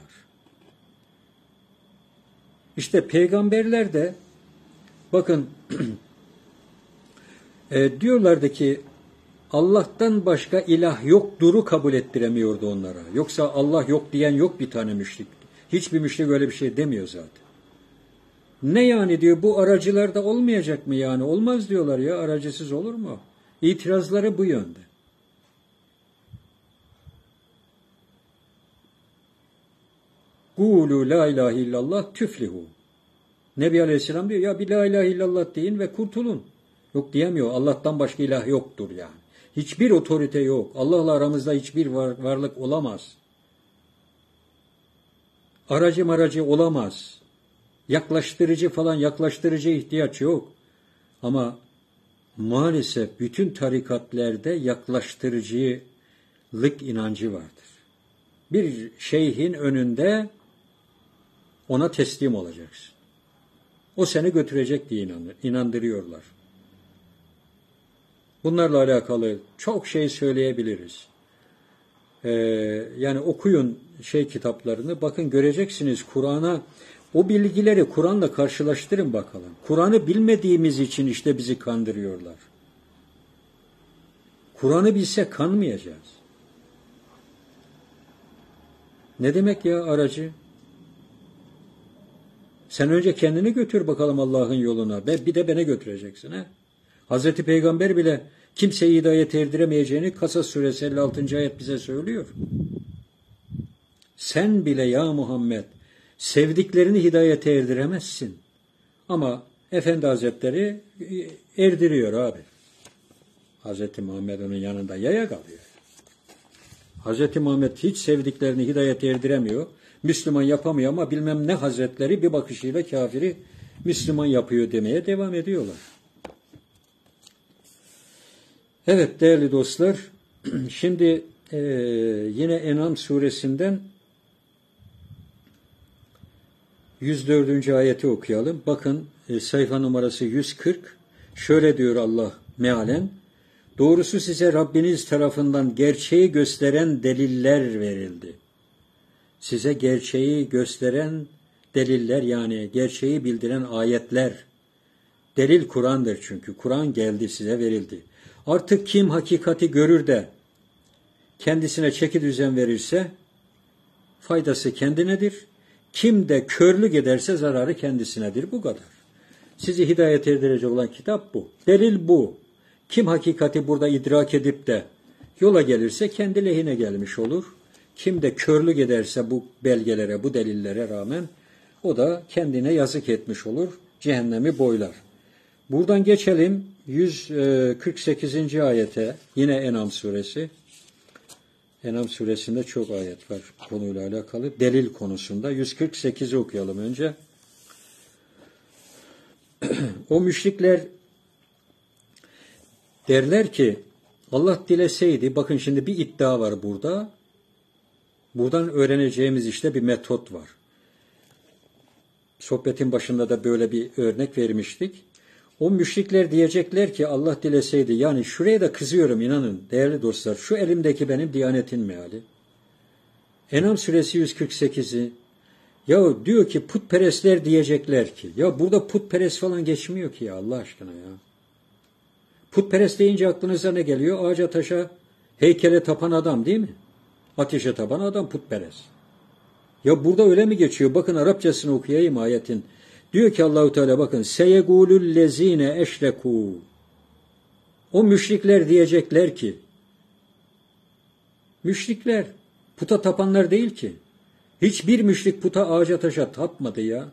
İşte peygamberler de bakın diyorlardı ki Allah'tan başka ilah yoktur'u kabul ettiremiyordu onlara. Yoksa Allah yok diyen yok bir tane müşrik. Hiçbir müşrik öyle bir şey demiyor zaten. Ne yani diyor, bu aracılar da olmayacak mı yani? Olmaz diyorlar ya, aracısız olur mu? İtirazları bu yönde. Kulu la ilahe illallah tüflihu. Nebi Aleyhisselam diyor ya bir la ilahe illallah deyin ve kurtulun. Yok diyemiyor. Allah'tan başka ilah yoktur yani. Hiçbir otorite yok. Allah'la aramızda hiçbir varlık olamaz. Aracı olamaz. Yaklaştırıcı ihtiyaç yok. Ama maalesef bütün tarikatlarda yaklaştırıcılık inancı vardır. Bir şeyhin önünde ona teslim olacaksın. O seni götürecek diye inandırıyorlar. Bunlarla alakalı çok şey söyleyebiliriz. Yani okuyun kitaplarını, bakın göreceksiniz Kur'an'a, o bilgileri Kur'an'la karşılaştırın bakalım. Kur'an'ı bilmediğimiz için işte bizi kandırıyorlar. Kur'an'ı bilse kanmayacağız. Ne demek ya aracı? Sen önce kendini götür bakalım Allah'ın yoluna. Bir de beni götüreceksin. He? Hazreti Peygamber bile kimseyi hidayete erdiremeyeceğini Kasas suresi 56. ayet bize söylüyor. Sen bile ya Muhammed sevdiklerini hidayete erdiremezsin. Ama Efendi Hazretleri erdiriyor abi. Hazreti Muhammed onun yanında yaya kalıyor. Hazreti Muhammed hiç sevdiklerini hidayete erdiremiyor. Müslüman yapamıyor ama bilmem ne hazretleri bir bakışıyla kafiri Müslüman yapıyor demeye devam ediyorlar. Evet değerli dostlar, şimdi yine En'am suresinden 104. ayeti okuyalım. Bakın sayfa numarası 140. Şöyle diyor Allah mealen: doğrusu size Rabbiniz tarafından gerçeği gösteren deliller verildi. Size gerçeği gösteren deliller, yani gerçeği bildiren ayetler. Delil Kur'an'dır çünkü. Kur'an geldi, size verildi. Artık kim hakikati görür de kendisine çeki düzen verirse faydası kendinedir. Kim de körlük ederse zararı kendisinedir. Bu kadar. Sizi hidayet erdirecek olan kitap bu. Delil bu. Kim hakikati burada idrak edip de yola gelirse kendi lehine gelmiş olur. Kim de körlük ederse bu belgelere, bu delillere rağmen o da kendine yazık etmiş olur. Cehennemi boylar. Buradan geçelim 148. ayete. Yine En'am suresi. En'am suresinde çok ayet var konuyla alakalı. Delil konusunda. 148'i okuyalım önce. O müşrikler derler ki Allah dileseydi, bakın şimdi bir iddia var burada. Buradan öğreneceğimiz işte bir metot var. Sohbetin başında da böyle bir örnek vermiştik. O müşrikler diyecekler ki Allah dileseydi, yani şuraya da kızıyorum inanın değerli dostlar, şu elimdeki benim Diyanet'in meali. En'am suresi 148'i ya diyor ki putperestler diyecekler ki, ya burada putperest falan geçmiyor ki ya Allah aşkına ya. Putperest deyince aklınıza ne geliyor? Ağaca taşa heykele tapan adam değil mi? Ateşe tapan adam putperest. Ya burada öyle mi geçiyor? Bakın Arapçasını okuyayım ayetin. Diyor ki Allahu Teala bakın seyegulul lezine eşreku. O müşrikler diyecekler ki müşrikler puta tapanlar değil ki. Hiçbir müşrik puta ağaca taşa tapmadı ya.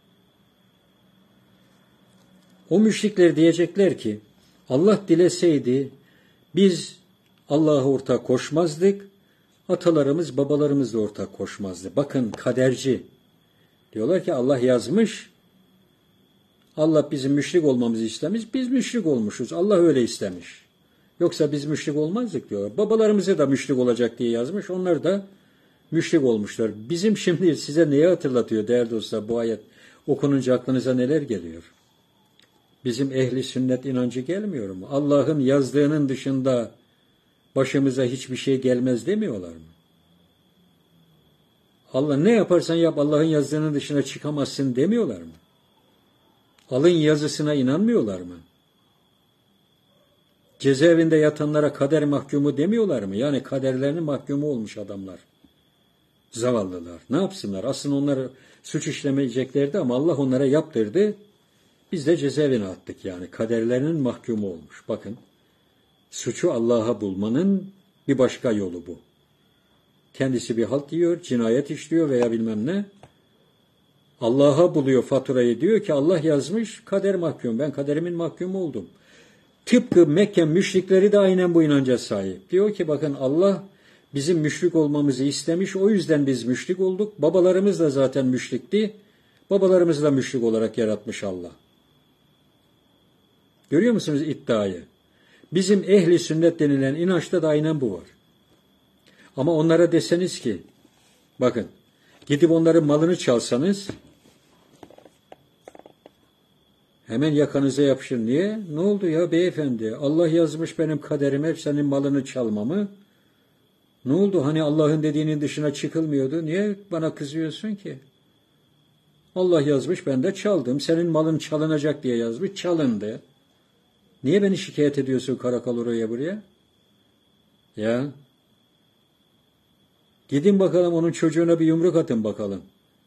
O müşrikler diyecekler ki Allah dileseydi biz Allah'a ortak koşmazdık. Atalarımız, babalarımız da ortak koşmazdı. Bakın kaderci. Diyorlar ki Allah yazmış. Allah bizim müşrik olmamızı istemiş. Biz müşrik olmuşuz. Allah öyle istemiş. Yoksa biz müşrik olmazdık diyorlar. Babalarımıza da müşrik olacak diye yazmış. Onlar da müşrik olmuşlar. Bizim şimdi size neyi hatırlatıyor değerli dostlar bu ayet? Okununca aklınıza neler geliyor? Bizim ehli sünnet inancı gelmiyor mu? Allah'ın yazdığının dışında başımıza hiçbir şey gelmez demiyorlar mı? Allah ne yaparsan yap Allah'ın yazdığının dışına çıkamazsın demiyorlar mı? Alın yazısına inanmıyorlar mı? Cezaevinde yatanlara kader mahkumu demiyorlar mı? Yani kaderlerinin mahkumu olmuş adamlar. Zavallılar. Ne yapsınlar? Aslında onlar suç işlemeyeceklerdi ama Allah onlara yaptırdı. Biz de cezaevine attık yani. Kaderlerinin mahkumu olmuş. Bakın. Suçu Allah'a bulmanın bir başka yolu bu. Kendisi bir halt yiyor, cinayet işliyor veya bilmem ne. Allah'a buluyor faturayı diyor ki Allah yazmış kader mahkum. Ben kaderimin mahkumu oldum. Tıpkı Mekke müşrikleri de aynen bu inanca sahip. Diyor ki bakın Allah bizim müşrik olmamızı istemiş. O yüzden biz müşrik olduk. Babalarımız da zaten müşrikti. Babalarımızı da müşrik olarak yaratmış Allah. Görüyor musunuz iddiayı? Bizim ehli sünnet denilen inançta da aynen bu var. Ama onlara deseniz ki bakın gidip onların malını çalsanız hemen yakanıza yapışır. Niye? Ne oldu ya beyefendi? Allah yazmış benim kaderim hep senin malını çalmamı. Ne oldu? Hani Allah'ın dediğinin dışına çıkılmıyordu. Niye bana kızıyorsun ki? Allah yazmış ben de çaldım. Senin malın çalınacak diye yazmış. Çalındı. Niye beni şikayet ediyorsun karakol oraya buraya? Ya. Gidin bakalım onun çocuğuna bir yumruk atın bakalım.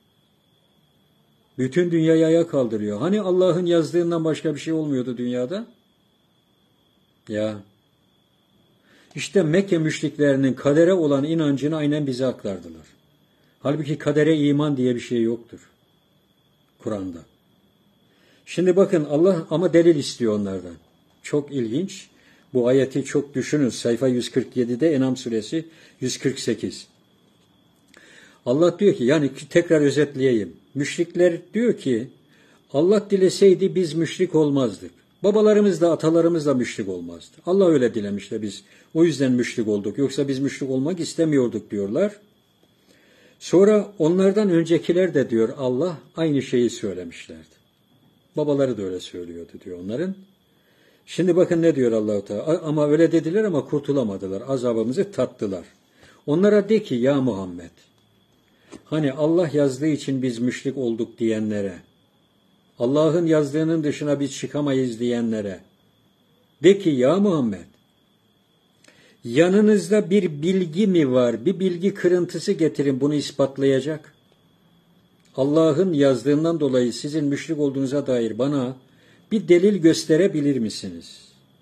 Bütün dünyayı ayağa kaldırıyor. Hani Allah'ın yazdığından başka bir şey olmuyordu dünyada? Ya. İşte Mekke müşriklerinin kadere olan inancını aynen bize aktardılar. Halbuki kadere iman diye bir şey yoktur. Kur'an'da. Şimdi bakın Allah ama delil istiyor onlardan. Çok ilginç. Bu ayeti çok düşünün. Sayfa 147'de En'am suresi 148. Allah diyor ki yani tekrar özetleyeyim. Müşrikler diyor ki Allah dileseydi biz müşrik olmazdık. Babalarımız da atalarımız da müşrik olmazdı. Allah öyle dilemiş de biz o yüzden müşrik olduk. Yoksa biz müşrik olmak istemiyorduk diyorlar. Sonra onlardan öncekiler de diyor Allah aynı şeyi söylemişlerdi. Babaları da öyle söylüyordu diyor onların. Şimdi bakın ne diyor Allah-u Teala. Ama öyle dediler ama kurtulamadılar. Azabımızı tattılar. Onlara de ki ya Muhammed hani Allah yazdığı için biz müşrik olduk diyenlere, Allah'ın yazdığının dışına biz çıkamayız diyenlere, de ki ya Muhammed, yanınızda bir bilgi mi var, bir bilgi kırıntısı getirin bunu ispatlayacak. Allah'ın yazdığından dolayı sizin müşrik olduğunuza dair bana bir delil gösterebilir misiniz?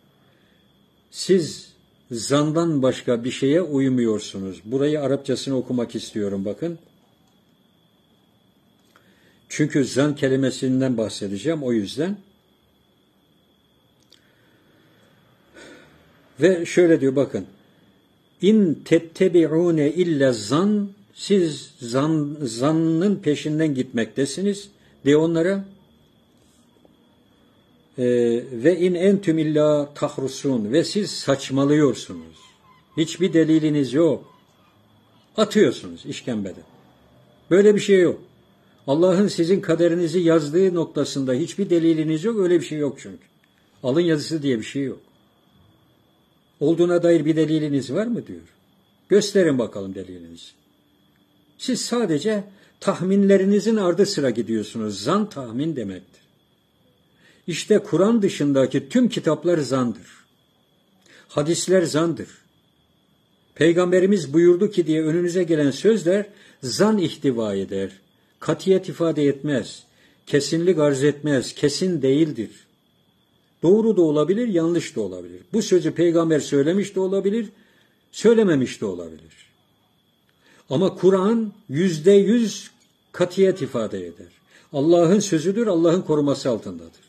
Siz zandan başka bir şeye uymuyorsunuz. Burayı Arapçasını okumak istiyorum bakın. Çünkü zan kelimesinden bahsedeceğim o yüzden. Ve şöyle diyor bakın. İn tettebi'une illa zan, siz zannın peşinden gitmektesiniz de onlara. Ve in entüm illa tahrusun, ve siz saçmalıyorsunuz. Hiçbir deliliniz yok. Atıyorsunuz işkembede. Böyle bir şey yok. Allah'ın sizin kaderinizi yazdığı noktasında hiçbir deliliniz yok. Öyle bir şey yok çünkü. Alın yazısı diye bir şey yok. Olduğuna dair bir deliliniz var mı diyor. Gösterin bakalım delilinizi. Siz sadece tahminlerinizin ardı sıra gidiyorsunuz. Zan tahmin demektir. İşte Kur'an dışındaki tüm kitaplar zandır. Hadisler zandır. Peygamberimiz buyurdu ki diye önünüze gelen sözler zan ihtiva eder. Katiyet ifade etmez. Kesinlik arz etmez. Kesin değildir. Doğru da olabilir, yanlış da olabilir. Bu sözü peygamber söylemiş de olabilir, söylememiş de olabilir. Ama Kur'an %100 katiyet ifade eder. Allah'ın sözüdür, Allah'ın koruması altındadır.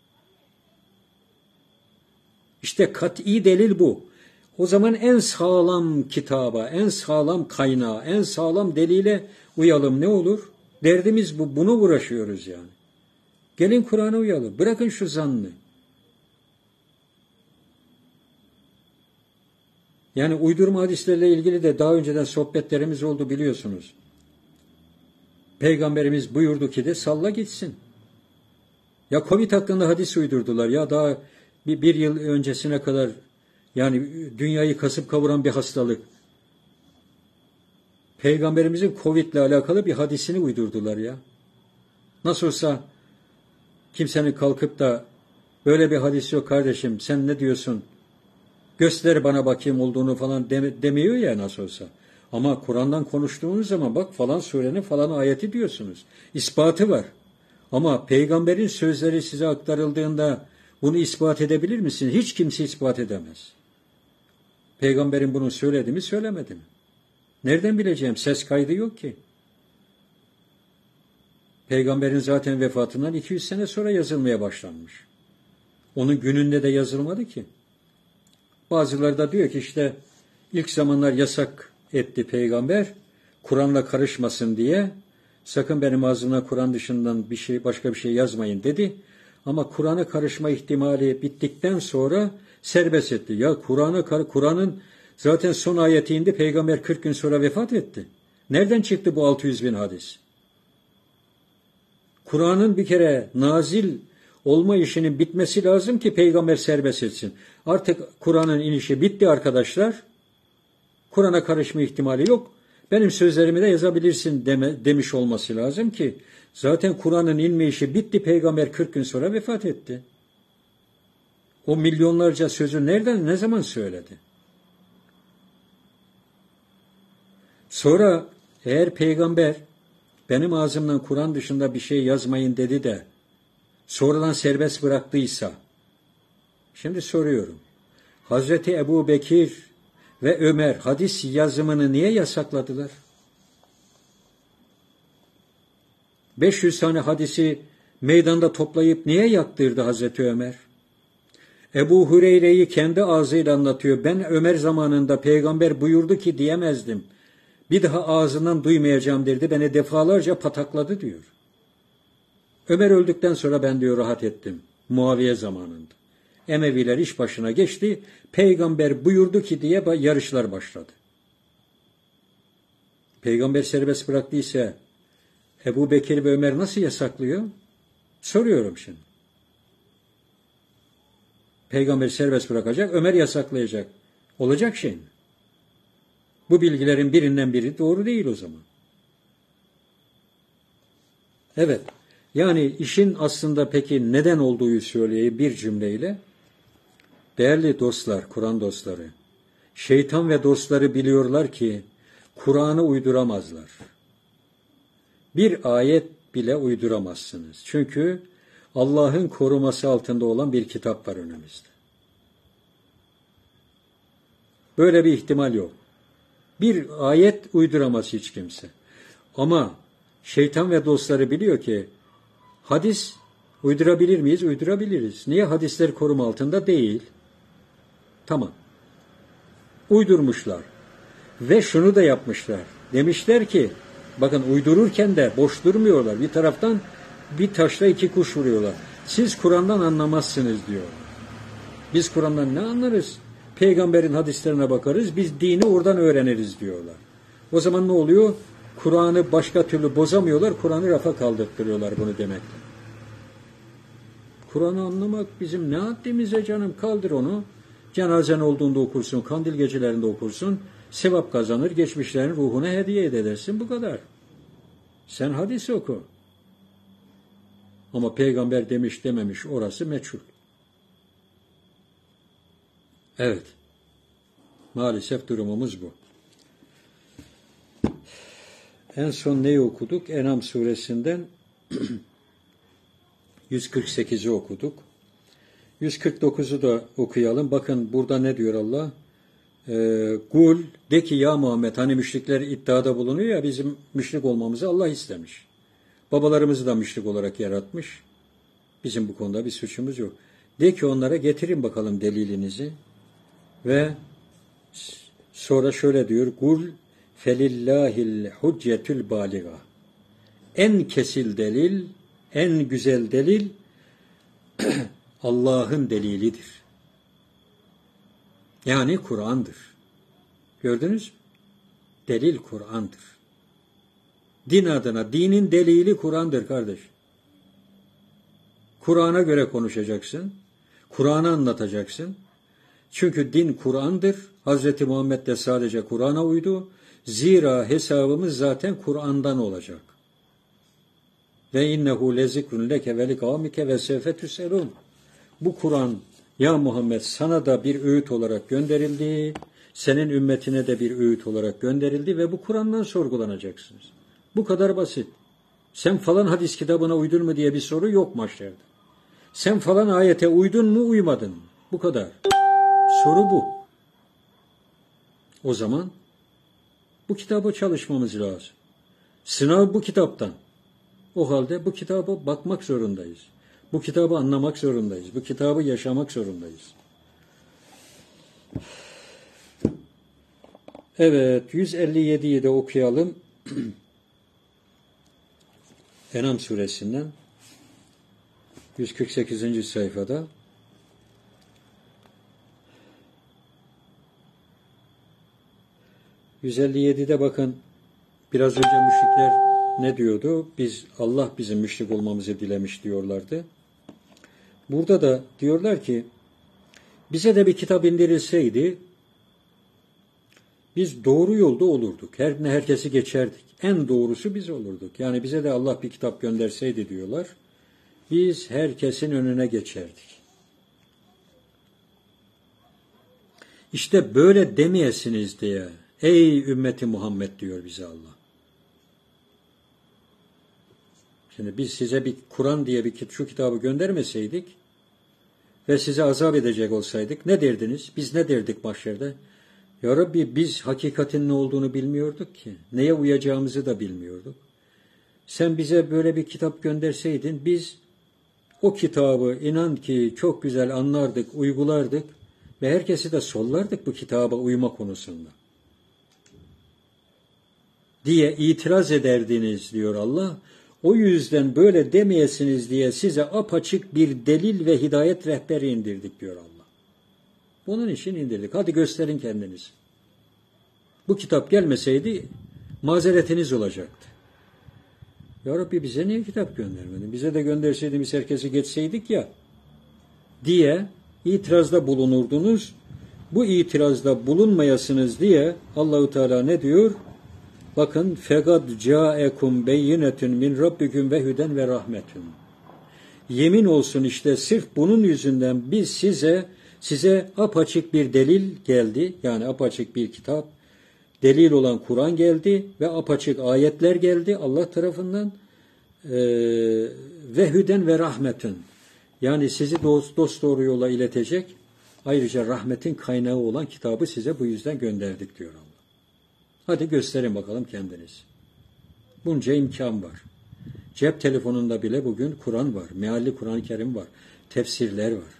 İşte kat'i delil bu. O zaman en sağlam kitaba, en sağlam kaynağa, en sağlam delile uyalım ne olur? Derdimiz bu, bunu uğraşıyoruz yani. Gelin Kur'an'a uyalım, bırakın şu zannı. Yani uydurma hadislerle ilgili de daha önceden sohbetlerimiz oldu biliyorsunuz. Peygamberimiz buyurdu ki de salla gitsin. Ya Covid hakkında hadis uydurdular ya daha bir yıl öncesine kadar yani dünyayı kasıp kavuran bir hastalık. Peygamberimizin Covid ile alakalı bir hadisini uydurdular ya. Nasıl olsa kimsenin kalkıp da böyle bir hadis yok kardeşim sen ne diyorsun? Göster bana bakayım olduğunu falan demiyor ya nasıl olsa. Ama Kur'an'dan konuştuğunuz zaman bak falan surenin falan ayeti diyorsunuz. İspatı var. Ama peygamberin sözleri size aktarıldığında bunu ispat edebilir misiniz? Hiç kimse ispat edemez. Peygamberin bunu söyledi mi söylemedi mi? Nereden bileceğim? Ses kaydı yok ki. Peygamberin zaten vefatından 200 sene sonra yazılmaya başlanmış. Onun gününde de yazılmadı ki. Bazıları da diyor ki işte ilk zamanlar yasak etti peygamber Kur'an'la karışmasın diye sakın benim ağzımdan Kur'an dışından başka bir şey yazmayın dedi. Ama Kur'an'a karışma ihtimali bittikten sonra serbest etti. Ya Kur'an'ın zaten son ayeti indi peygamber 40 gün sonra vefat etti. Nereden çıktı bu 600 bin hadis? Kur'an'ın bir kere nazil olma işinin bitmesi lazım ki peygamber serbest etsin. Artık Kur'an'ın inişi bitti arkadaşlar. Kur'an'a karışma ihtimali yok. Benim sözlerimi de yazabilirsin demiş olması lazım ki zaten Kur'an'ın inme işi bitti. Peygamber 40 gün sonra vefat etti. O milyonlarca sözü ne zaman söyledi? Sonra eğer peygamber benim ağzımdan Kur'an dışında bir şey yazmayın dedi de sonradan serbest bıraktıysa, şimdi soruyorum. Hazreti Ebu Bekir ve Ömer hadis yazımını niye yasakladılar? 500 tane hadisi meydanda toplayıp niye yaktırdı Hazreti Ömer? Ebu Hureyre'yi kendi ağzıyla anlatıyor. Ben Ömer zamanında peygamber buyurdu ki diyemezdim. Bir daha ağzından duymayacağım dedi. Beni defalarca patakladı diyor. Ömer öldükten sonra ben diyor rahat ettim. Muaviye zamanında. Emeviler iş başına geçti. Peygamber buyurdu ki diye yarışlar başladı. Peygamber serbest bıraktıysa Ebu Bekir ve Ömer nasıl yasaklıyor? Soruyorum şimdi. Peygamber serbest bırakacak, Ömer yasaklayacak. Olacak şey mi? Bu bilgilerin birinden biri doğru değil o zaman. Evet. Yani işin aslında peki neden olduğu söyleyeyim bir cümleyle. Değerli dostlar, Kur'an dostları, şeytan ve dostları biliyorlar ki Kur'an'ı uyduramazlar. Bir ayet bile uyduramazsınız. Çünkü Allah'ın koruması altında olan bir kitap var önümüzde. Böyle bir ihtimal yok. Bir ayet uyduramaz hiç kimse. Ama şeytan ve dostları biliyor ki hadis uydurabilir miyiz? Uydurabiliriz. Niye hadisler koruma altında değil? Tamam. Uydurmuşlar. Ve şunu da yapmışlar. Demişler ki bakın uydururken de boş durmuyorlar. Bir taraftan bir taşla iki kuş vuruyorlar. Siz Kur'an'dan anlamazsınız diyor. Biz Kur'an'dan ne anlarız? Peygamberin hadislerine bakarız. Biz dini oradan öğreniriz diyorlar. O zaman ne oluyor? Kur'an'ı başka türlü bozamıyorlar. Kur'an'ı rafa kaldırtıyorlar bunu demekle. Kur'an'ı anlamak bizim ne haddimize canım? Kaldır onu. Cenazen olduğunda okursun. Kandil gecelerinde okursun. Sevap kazanır. Geçmişlerin ruhuna hediye edersin. Bu kadar. Sen hadis oku. Ama peygamber demiş dememiş orası meçhul. Evet. Maalesef durumumuz bu. En son neyi okuduk? En'am suresinden 148'i okuduk. 149'u da okuyalım. Bakın burada ne diyor Allah? Kul, de ki ya Muhammed, hani müşrikler iddiada bulunuyor ya, bizim müşrik olmamızı Allah istemiş. Babalarımızı da müşrik olarak yaratmış. Bizim bu konuda bir suçumuz yok. De ki onlara, getirin bakalım delilinizi. Ve sonra şöyle diyor. Kul felillahil huccetül baliga. En kesil delil, en güzel delil Allah'ın delilidir. Yani Kur'an'dır. Gördünüz mü? Delil Kur'an'dır. Din adına, dinin delili Kur'an'dır kardeş. Kur'an'a göre konuşacaksın. Kur'an'ı anlatacaksın. Çünkü din Kur'an'dır. Hz. Muhammed de sadece Kur'an'a uydu. Zira hesabımız zaten Kur'an'dan olacak. Ve innehu lezikrun leke ve likavmike ve sevfe tüselun. Bu Kur'an ya Muhammed sana da bir öğüt olarak gönderildi. Senin ümmetine de bir öğüt olarak gönderildi ve bu Kur'an'dan sorgulanacaksınız. Bu kadar basit. Sen falan hadis kitabına uydun mu diye bir soru yok mahşerde. Sen falan ayete uydun mu, uymadın mı? Bu kadar. Soru bu. O zaman bu kitaba çalışmamız lazım. Sınav bu kitaptan. O halde bu kitaba bakmak zorundayız. Bu kitabı anlamak zorundayız. Bu kitabı yaşamak zorundayız. Evet, 157'yi de okuyalım. En'am suresinden 148. sayfada. ...157'de bakın, biraz önce müşrikler ne diyordu? Allah bizim müşrik olmamızı dilemiş diyorlardı. Burada da diyorlar ki, bize de bir kitap indirilseydi, biz doğru yolda olurduk. Herkesi geçerdik. En doğrusu biz olurduk. Yani bize de Allah bir kitap gönderseydi diyorlar, biz herkesin önüne geçerdik. İşte böyle demeyesiniz diye, ey ümmeti Muhammed diyor bize Allah. Şimdi biz size bir Kur'an diye şu kitabı göndermeseydik ve size azap edecek olsaydık ne derdiniz? Biz ne derdik mahşerde? Ya Rabbi, biz hakikatin ne olduğunu bilmiyorduk ki. Neye uyacağımızı da bilmiyorduk. Sen bize böyle bir kitap gönderseydin biz o kitabı inan ki çok güzel anlardık, uygulardık ve herkesi de sollardık bu kitaba uyma konusunda diye itiraz ederdiniz diyor Allah. O yüzden böyle demeyesiniz diye size apaçık bir delil ve hidayet rehberi indirdik diyor Allah. Bunun için indirdik. Hadi gösterin kendinizi. Bu kitap gelmeseydi mazeretiniz olacaktı. Ya Rabbi, bize niye kitap göndermedin? Bize de gönderseydin biz herkesi geçseydik ya diye itirazda bulunurdunuz. Bu itirazda bulunmayasınız diye Allahu Teala ne diyor? Bakın, fegad ca'ekum beyinetun min rabbikum ve huden ve rahmetun. Yemin olsun işte sırf bunun yüzünden biz size apaçık bir delil geldi. Yani apaçık bir kitap, delil olan Kur'an geldi ve apaçık ayetler geldi Allah tarafından. Ve hüden ve rahmetun. Yani sizi dosdoğru yola iletecek, ayrıca rahmetin kaynağı olan kitabı size bu yüzden gönderdik diyor Allah. Hadi gösterin bakalım kendiniz. Bunca imkan var. Cep telefonunda bile bugün Kur'an var. Mealli Kur'an-ı Kerim var. Tefsirler var.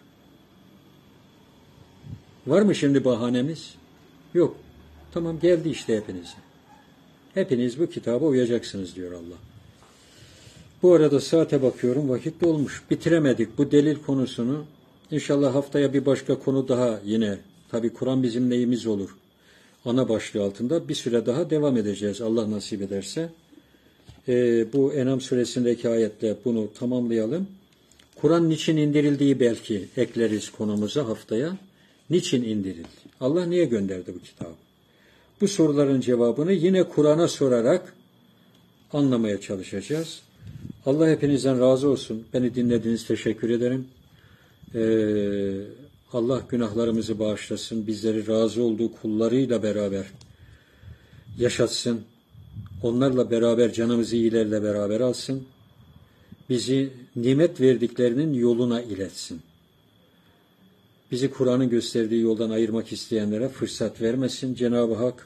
Var mı şimdi bahanemiz? Yok. Tamam, geldi işte hepinize. Hepiniz bu kitaba uyacaksınız diyor Allah. Bu arada saate bakıyorum, vakit dolmuş. Bitiremedik bu delil konusunu. İnşallah haftaya bir başka konu daha yine. Tabii Kur'an bizim neyimiz olur. Ana başlığı altında bir süre daha devam edeceğiz Allah nasip ederse. Bu En'am suresindeki ayetle bunu tamamlayalım. Kur'an niçin indirildiği belki ekleriz konumuza haftaya. Niçin indirildi? Allah niye gönderdi bu kitabı? Bu soruların cevabını yine Kur'an'a sorarak anlamaya çalışacağız. Allah hepinizden razı olsun. Beni dinlediğiniz teşekkür ederim. Allah günahlarımızı bağışlasın, bizleri razı olduğu kullarıyla beraber yaşatsın, onlarla beraber canımızı iyilerle beraber alsın, bizi nimet verdiklerinin yoluna iletsin. Bizi Kur'an'ın gösterdiği yoldan ayırmak isteyenlere fırsat vermesin. Cenab-ı Hak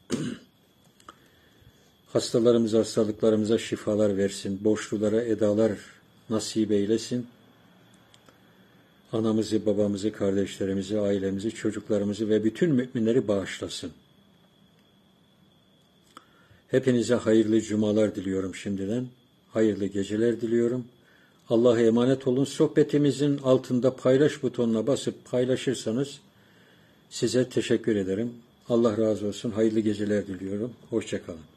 hastalarımıza, hastalıklarımıza şifalar versin. Borçlulara edalar nasip eylesin. Anamızı, babamızı, kardeşlerimizi, ailemizi, çocuklarımızı ve bütün müminleri bağışlasın. Hepinize hayırlı cumalar diliyorum şimdiden. Hayırlı geceler diliyorum. Allah'a emanet olun. Sohbetimizin altında paylaş butonuna basıp paylaşırsanız size teşekkür ederim. Allah razı olsun. Hayırlı geceler diliyorum. Hoşça kalın.